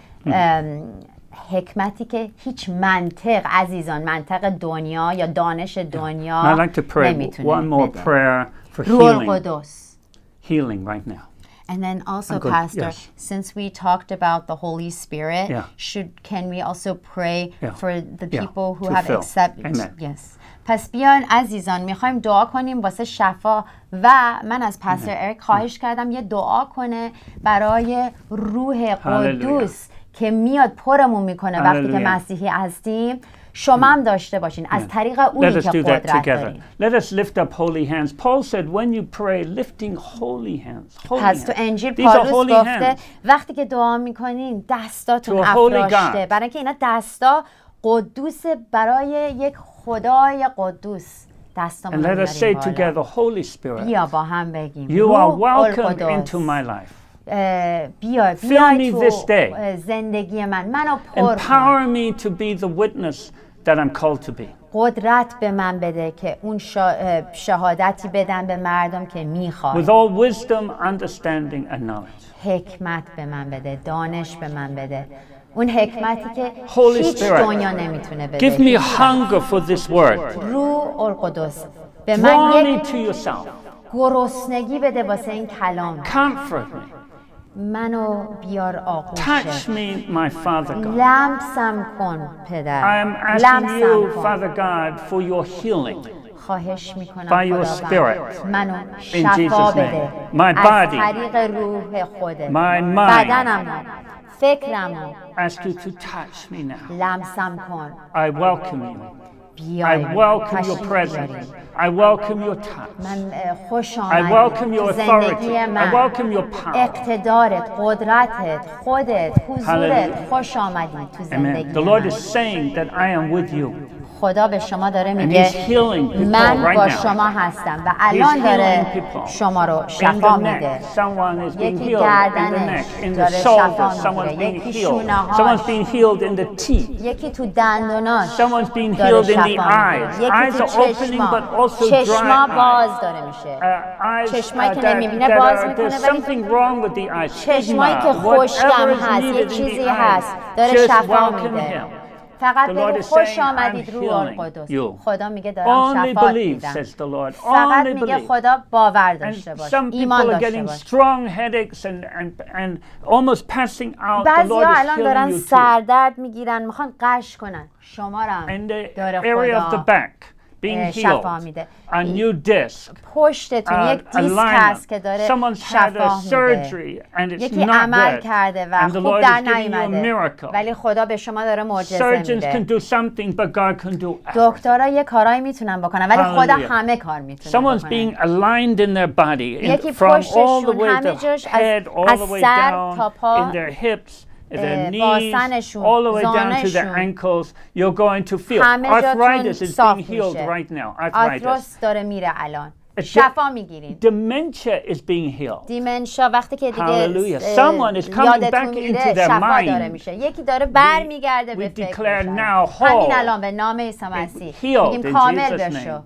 حکمتی که هیچ منطق، عزیزان، منطق دنیا یا دانش دنیا نمیتونه بده. روح القدس. Healing right now. And then also, Pastor, yes. since we talked about the Holy Spirit, yeah. should can we also pray yeah. for the people yeah. who to have accepted? Amen. Yes. پس بیان عزیزان میخوایم دعا کنیم واسه شفا و من از پاستر اریک خواهش کردم یه دعا کنه برای روح قدوس که میاد پرمون میکنه وقتی که مسیحی هستیم. شما هم داشته باشین از طریق اونی که قدرت دارین. Let us lift up holy hands. Paul said when you pray lifting holy hands. پس تو انجیل پالوس گفته وقتی که دعا میکنین دستاتون افراشته، برای اینکه اینا دستا قدوس برای یک خدای قدوس. دستامون رو بیاریم بالا. بیا با هم بگیم You are welcome into my life. بیا بیا تو زندگی من، منو پر Empower me to be the witness that I'm called to be. قدرت به من بده که اون شهادتی بدن به مردم که میخواد. With all wisdom, understanding and knowledge. حکمت به من بده، دانش به من بده، اون حکمتی که هیچ دنیا نمیتونه بده. Give me hunger for this word. روح القدس به من یک گرسنگی بده واسه این کلام. Comfort me. منو بیار آغوش. Touch me, my Father God. لمسم کن پدر. I am asking you, Father God, for your healing. خواهش میکنم by your spirit. منو شفا بده. My body. از طریق روح خودت. My mind. بدنم، فکرم. Ask you to touch me now. لمسم کن. I welcome you. I welcome your presence. I welcome your touch. I welcome your authority. I welcome your power. اقتدارت، قدرتت، خودت، حضورت، خوش آمدی تو زندگی من. The Lord is saying that I am with you. خدا به شما داره میگه من با شما هستم و الان داره شما رو شفا میده. یکی گردنش داره شفا میده، یکی شونه هاش، یکی تو دندوناش داره شفا میده، یکی تو چشما، چشما باز داره میشه، چشمایی که نمیبینه باز میکنه، ولی چشمایی که خشکم هست یک چیزی هست داره شفا میده. فقط بگو خوش آمدید روح القدس. خدا میگه دارم شفا میدم. فقط میگه خدا باور داشته باش، ایمان داشته باش. بعضیا الان دارن سردرد میگیرن، میخوان قش کنن، شما رو داره خدا شفا میده. A new disc. پشتتون یک دیسک هست که داره شفا میده. یکی عمل کرده و خوب در نیامده ولی خدا به شما داره معجزه میده. دکترها یه کارایی میتونن بکنن ولی خدا همه کار میتونه بکنه. یکی پشتشون همه جاش از سر تا پا، باسنشون، all the way down to the ankles, you're going to feel arthritis is being healed right now. Arthritis داره میره الان. شفا میگیرین. Dementia is being healed. دیمنشیا وقتی که دیگه someone is coming back into their mind. داره میشه. یکی داره برمیگرده به فکرش. همین الان به نام عیسی مسیح میگیم کامل بشو.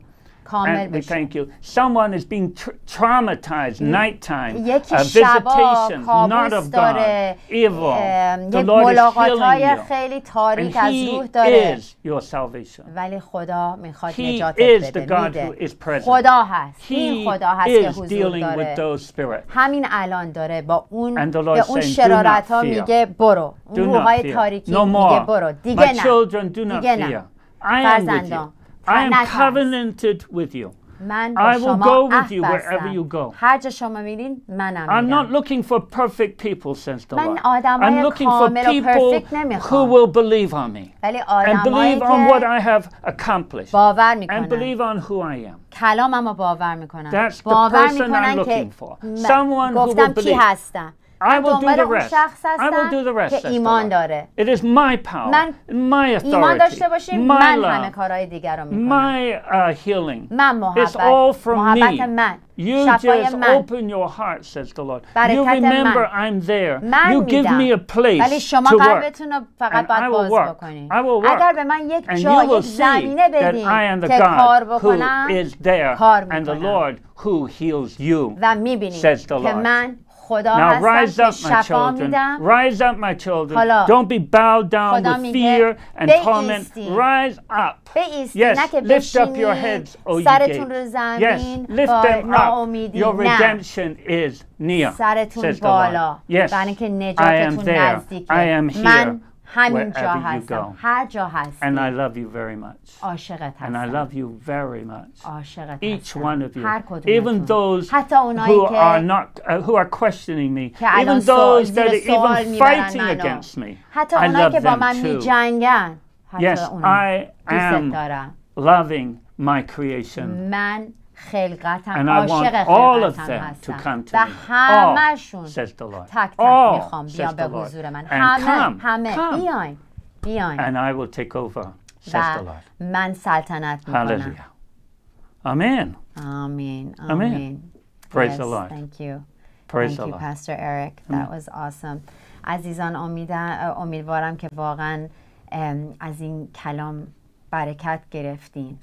کامل And we بشه. thank you. Someone is being tr traumatized nighttime. یکی A شبا visitation, not کابوس of God, داره، evil. ام، The یک Lord is ملاقات‌های healing you. خیلی تاریک And از He روح داره. is your salvation. ولی خدا میخواد He نجاتت is the بده، God who میده. is present. خدا هست. He این خدا هست که is حضور dealing داره. with those spirits. همین الان داره با اون And the Lord به اون saying, "Do شرارت ها not fear. میگه برو. Do اون not روحای fear. تاریکی No میگه more. برو. My دیگه نه. children, do not دیگه نه. fear. I am with you. فرزندان، I am نترس. covenanted with you. من با I will شما go with عهد you wherever you بستم. go. هر جا شما میرین منم I'm not میرم. looking for perfect people, says the من Lord. I'm آدمای looking for کامل و people پرفکت who نمیخوام. will believe on me ولی and آدمایی believe on what که I have accomplished باور and میکنن، believe on who I am. کلاممو باور میکنن، That's the باور person میکنن I'm که looking for. م- Someone who گفتم will کی believe. هستم. I من will do دنبال the اون rest. شخص I will do the هستم rest, که says the ایمان Lord. داره. It is my power, من my ایمان authority, داشته باشیم، my من همه love, کارهای دیگر رو میکنم. my uh, healing. من It's all محبت، from محبت me. من، You شفای just من، open your heart, says the Lord. You برکت remember من. I'm there. من You give me a میدم. place ولی شما to work. قلبتون رو فقط And باید I will باز work. بکنید. I will work. اگر به من یک And جا، you will یک see زمینه that بدین I am the که کار God who بکنم، is there کار and the میکنم. Lord who heals you, و میبینید says the که Lord. من خدا Now rise هستم up, که my شفا children. میدم. Rise up, my children. حالا Don't be bowed down خدا with میگه fear and torment. بایستین. Rise up. بایستین، Yes, نه که lift up your بشینید heads, O ye سرتون رو gates. زمین Yes, lift با them up. ناامیدی. Your نه، redemption is near, سرتون says the بالا، Lord. Yes, برای اینکه I am نجاتتون there. نزدیکه. I am من here همین جا wherever you هستم، go. هر جا And I هستی. love you very much. عاشقت And I هستم. love you very much. عاشقت Each هستم. one of you. هر Even کدومتون. those حتی اونایی who که are not, uh, who are questioning me. که الان Even سوال- those that زیر are سوال even میبرن fighting منو. against me. حتی I اونایی love که با them من too. میجنگن، حتی Yes, اونا I دوست am دارم. loving my creation. من خلقتم، And I want عاشق all of خلقتم them to هستم come to و me. همشون All, says the Lord. تک تک All, میخوام بیان says به the Lord. حضور من. And همه come, همه come. بیاین بیاین And I will take over, says و the Lord. من سلطنت میکنم. Hallelujah. Amen. آمین Amen. آمین. Praise Yes, the Lord. Thank you. Praise Thank the you, Lord. Pastor Eric. That was awesome. عزیزان امیدم امیدوارم که واقعا ام، از این کلام برکت گرفتین.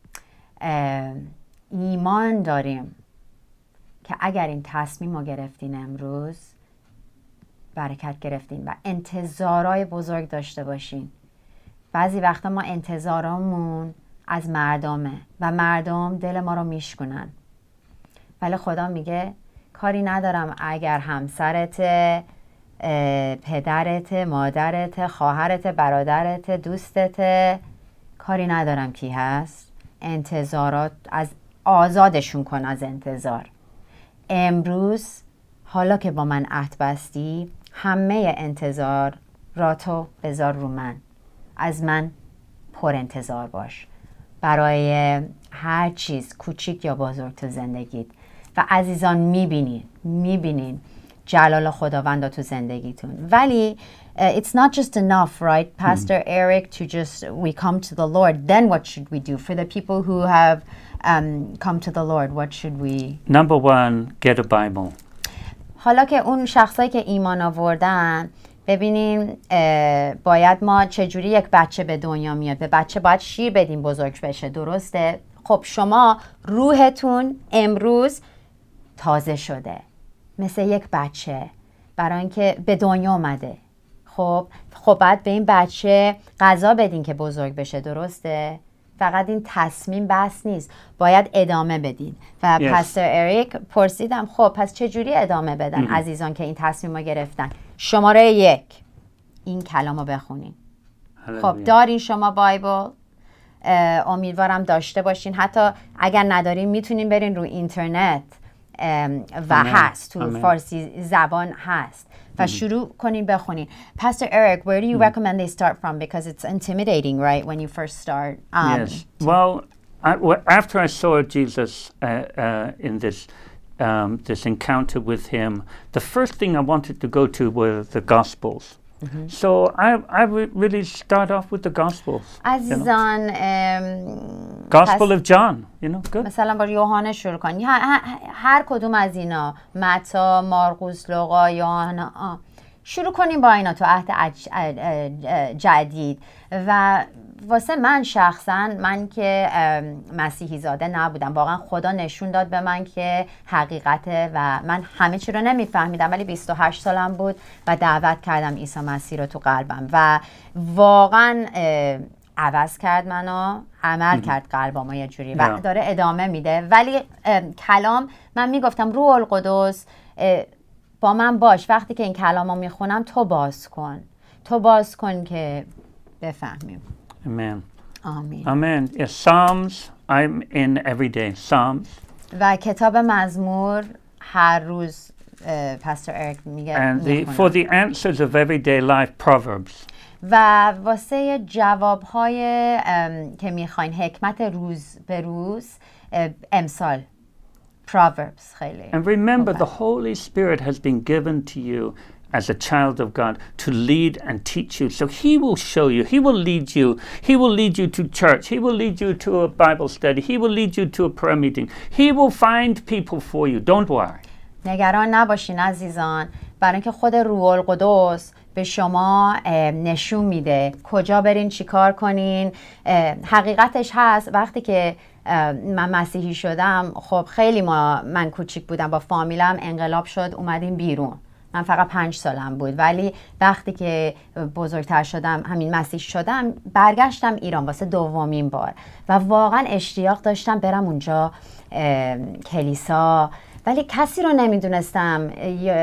ام، ایمان داریم که اگر این تصمیم رو گرفتین امروز برکت گرفتین و انتظارای بزرگ داشته باشین. بعضی وقتا ما انتظارامون از مردمه و مردم دل ما رو میشکنن، ولی خدا میگه کاری ندارم اگر همسرت، پدرت، مادرت، خواهرت، برادرت، دوستت، کاری ندارم کی هست، انتظارات از آزادشون کن از انتظار. امروز حالا که با من عهد بستی، همه انتظاراتو بذار رو من، از من پر انتظار باش برای هر چیز کوچیک یا بزرگ تو زندگیت. و عزیزان میبینین میبینین جلال خداوند تو زندگیتون. ولی uh, it's not just enough, right, Pastor Eric, to just we come to the Lord. Then what should we do for the people who have um, come to the Lord? What should we? Number one, get a Bible. حالا که اون شخصایی که ایمان آوردن، ببینین باید ما چجوری یک بچه به دنیا میاد. به بچه باید شیر بدیم بزرگ بشه، درسته؟ خب شما روحتون امروز تازه شده مثل یک بچه، برای اینکه به دنیا اومده. خب خب بعد به این بچه غذا بدین که بزرگ بشه، درسته؟ فقط این تصمیم بس نیست، باید ادامه بدین. و yes. پاستر اریک پرسیدم خب پس چجوری ادامه بدن mm-hmm. عزیزان که این تصمیم رو گرفتن؟ شماره یک این کلام رو بخونین. خب دارین شما بایبل؟ امیدوارم داشته باشین. حتی اگر ندارین میتونین برین رو اینترنت و هست تو فارسی زبان هست و شروع کنین بخونین. Pastor Eric, where do you recommend they start from? Because it's intimidating, right, when you first start. Um, yes. Well, I, w- after I saw Jesus uh, uh, in this um, this encounter with him, the first thing I wanted to go to were the Gospels. Mm-hmm. So I I would really start off with the Gospels. عزیزان you know? um, Gospel of John, you know, good. مثلا با یوحنا شروع کن. هر, هر کدوم از اینا، متی، مارقس، لوقا، یوحنا، شروع کنیم با اینا تو عهد جدید و واسه من شخصا، من که مسیحی زاده نبودم، واقعا خدا نشون داد به من که حقیقته و من همه چی رو نمیفهمیدم، ولی بیست و هشت سالم بود و دعوت کردم عیسی مسیح رو تو قلبم و واقعا عوض کرد منو، عمل کرد قلبم یه جوری و داره ادامه میده. ولی کلام من میگفتم روح القدس با من باش، وقتی که این کلامو میخونم تو باز کن، تو باز کن که بفهمیم. Amen. آمین. Amen. Yes, Psalms, I'm in every day. Psalms. و کتاب مزمور هر روز پاستور اریک میگه. And the, for the answers of everyday life, Proverbs. و واسه جوابهای که میخواین حکمت روز به روز امثال Proverbs خیلی. And remember, the Holy Spirit has been given to you as a child of God to lead and teach you. So he will show you, he will lead you, he will lead you to church, he will lead you to a Bible study, he will lead you to a prayer meeting. He will find people for you. Don't worry. نگران نباشین عزیزان، برای اینکه خود روح القدس به شما نشون میده کجا برین چیکار کنین. حقیقتش هست وقتی که من مسیحی شدم، خب خیلی ما من کوچیک بودم، با فامیلم انقلاب شد اومدیم بیرون، من فقط پنج سالم بود، ولی وقتی که بزرگتر شدم همین مسیحی شدم برگشتم ایران واسه دومین بار و واقعا اشتیاق داشتم برم اونجا کلیسا، ولی کسی رو نمیدونستم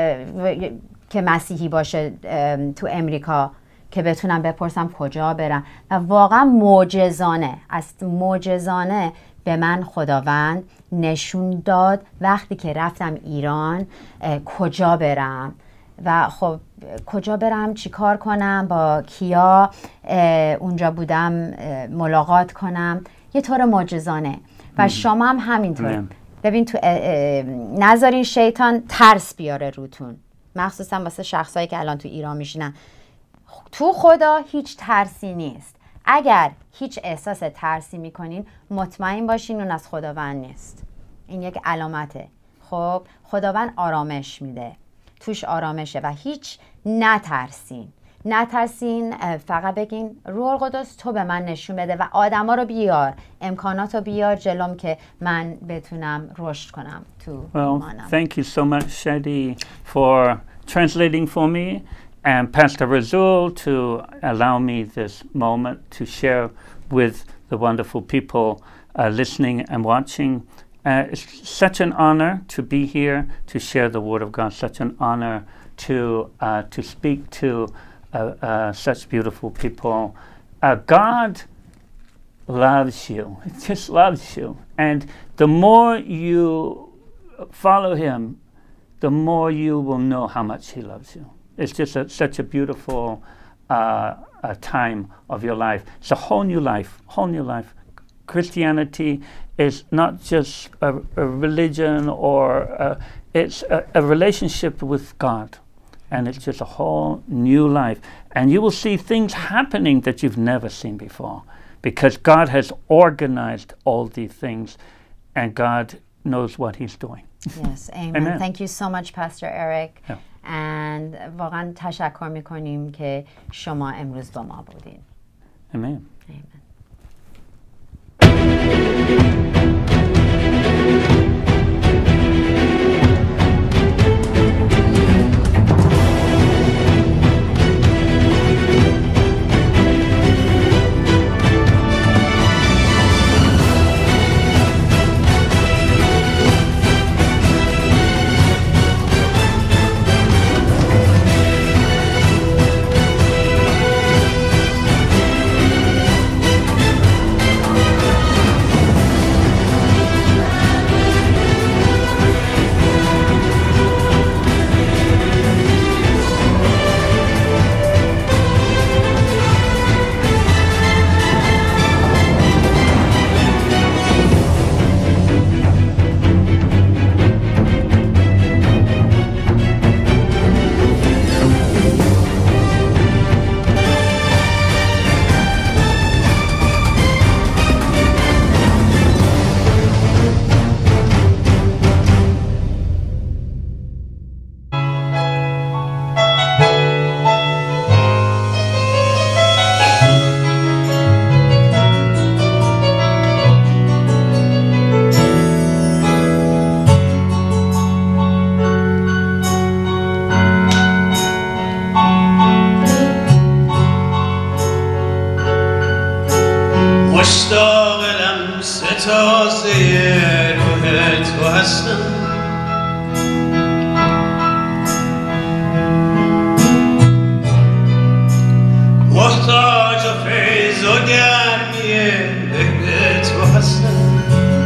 که مسیحی باشه تو امریکا که بتونم بپرسم کجا برم و واقعا معجزانه از معجزانه به من خداوند نشون داد وقتی که رفتم ایران کجا برم و خب کجا برم چی کار کنم، با کیا اونجا بودم ملاقات کنم، یه طور معجزانه. و شما هم همینطور ببین تو نذارین شیطان ترس بیاره روتون، مخصوصا واسه شخصایی که الان تو ایران میشینن. تو خدا هیچ ترسی نیست. اگر هیچ احساس ترسی میکنین مطمئن باشین اون از خداوند نیست. این یک علامته. خب خداوند آرامش میده، توش آرامشه و هیچ نترسین نترسین فقط بگین روح القدس تو به من نشون بده و آدما رو بیار، امکانات رو بیار جلوم که من بتونم رشد کنم تو ایمانم. Well, thank you so much, Shadi, for translating for me, and Pastor Razul to allow me this moment to share with the wonderful people uh, listening and watching. Uh, it's such an honor to be here to share the Word of God, such an honor to uh, to speak to uh, uh, such beautiful people. Uh, God loves you, just loves you. And the more you follow Him, the more you will know how much He loves you. It's just a, such a beautiful uh, a time of your life. It's a whole new life, whole new life. Christianity is not just a, a religion or a, it's a, a relationship with God. And it's just a whole new life. And you will see things happening that you've never seen before, because God has organized all these things and God knows what He's doing. Yes, amen. Amen. Thank you so much, Pastor Eric. Yeah. And واقعا تشکر میکنیم که شما امروز با ما بودین. Amen. Amen. روح تو هستم محتاج و فیض و گرمی به تو هستم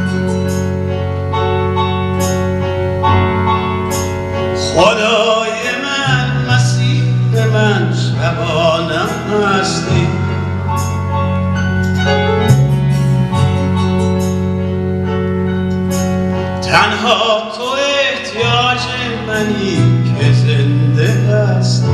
خدای من مسیح من شبانم هستی تنها تو احتیاج منی که زنده هستی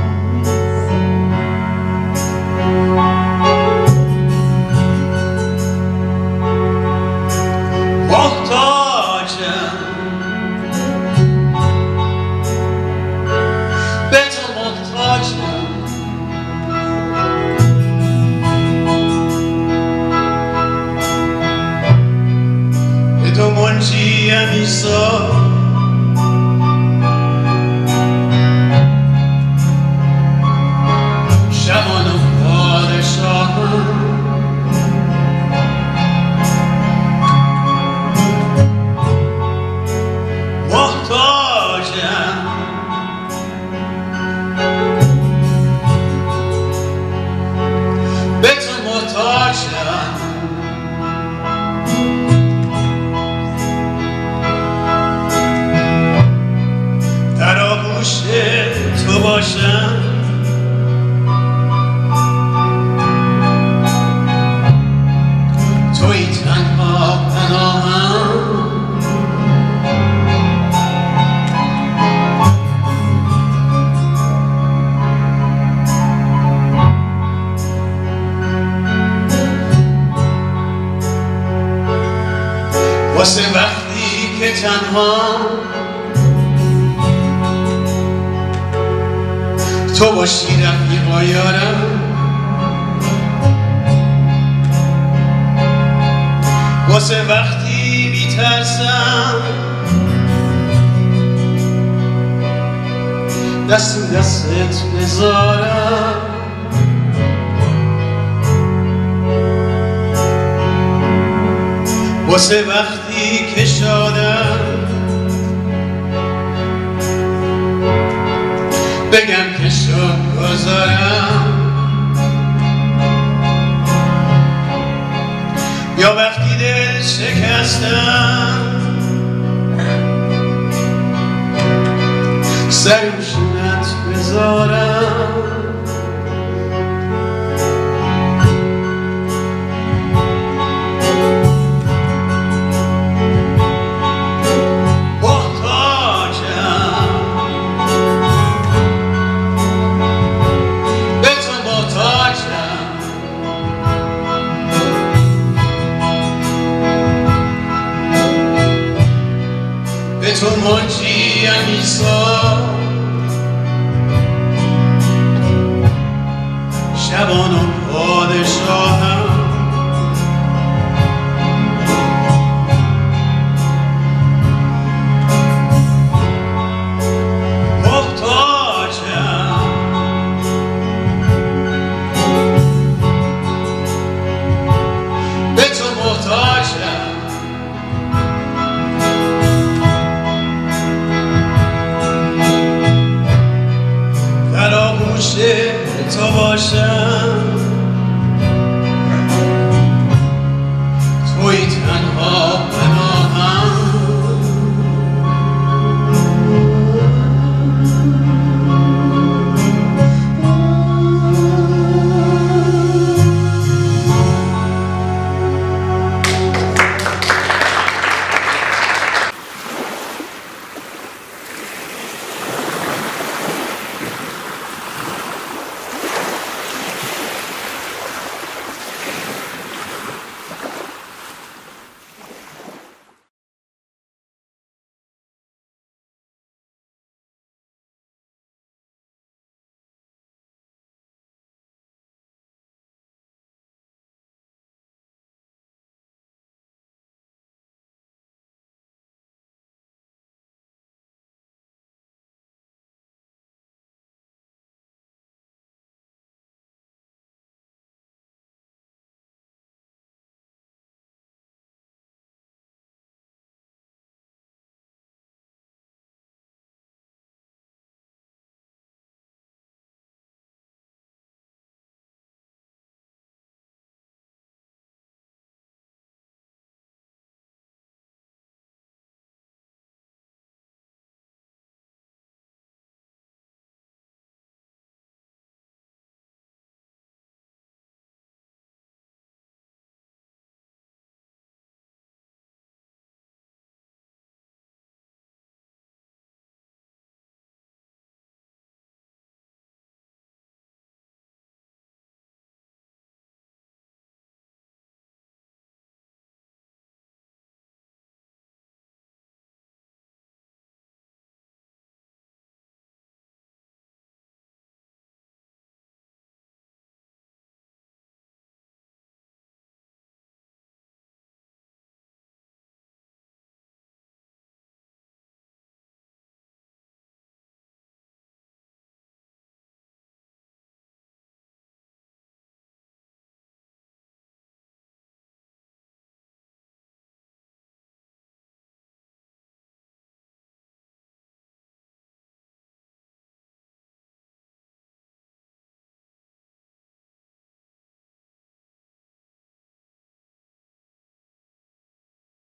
محتاجم به تو محتاجم به تو منجیم عیسی شبان و پادشاهم محتاجم به تو محتاجم در آغوش تو باشم تویی تنها پناهم واسه وقتی که تنها تو باشی رفیقا یارم واسه وقتی میترسم دست دستت بذارم واسه وقتی که شادم بگم که شکر گذارم یا وقتی دل شکستم سر روشونت بذارم تو منجیم عیسی شبان و پادشاه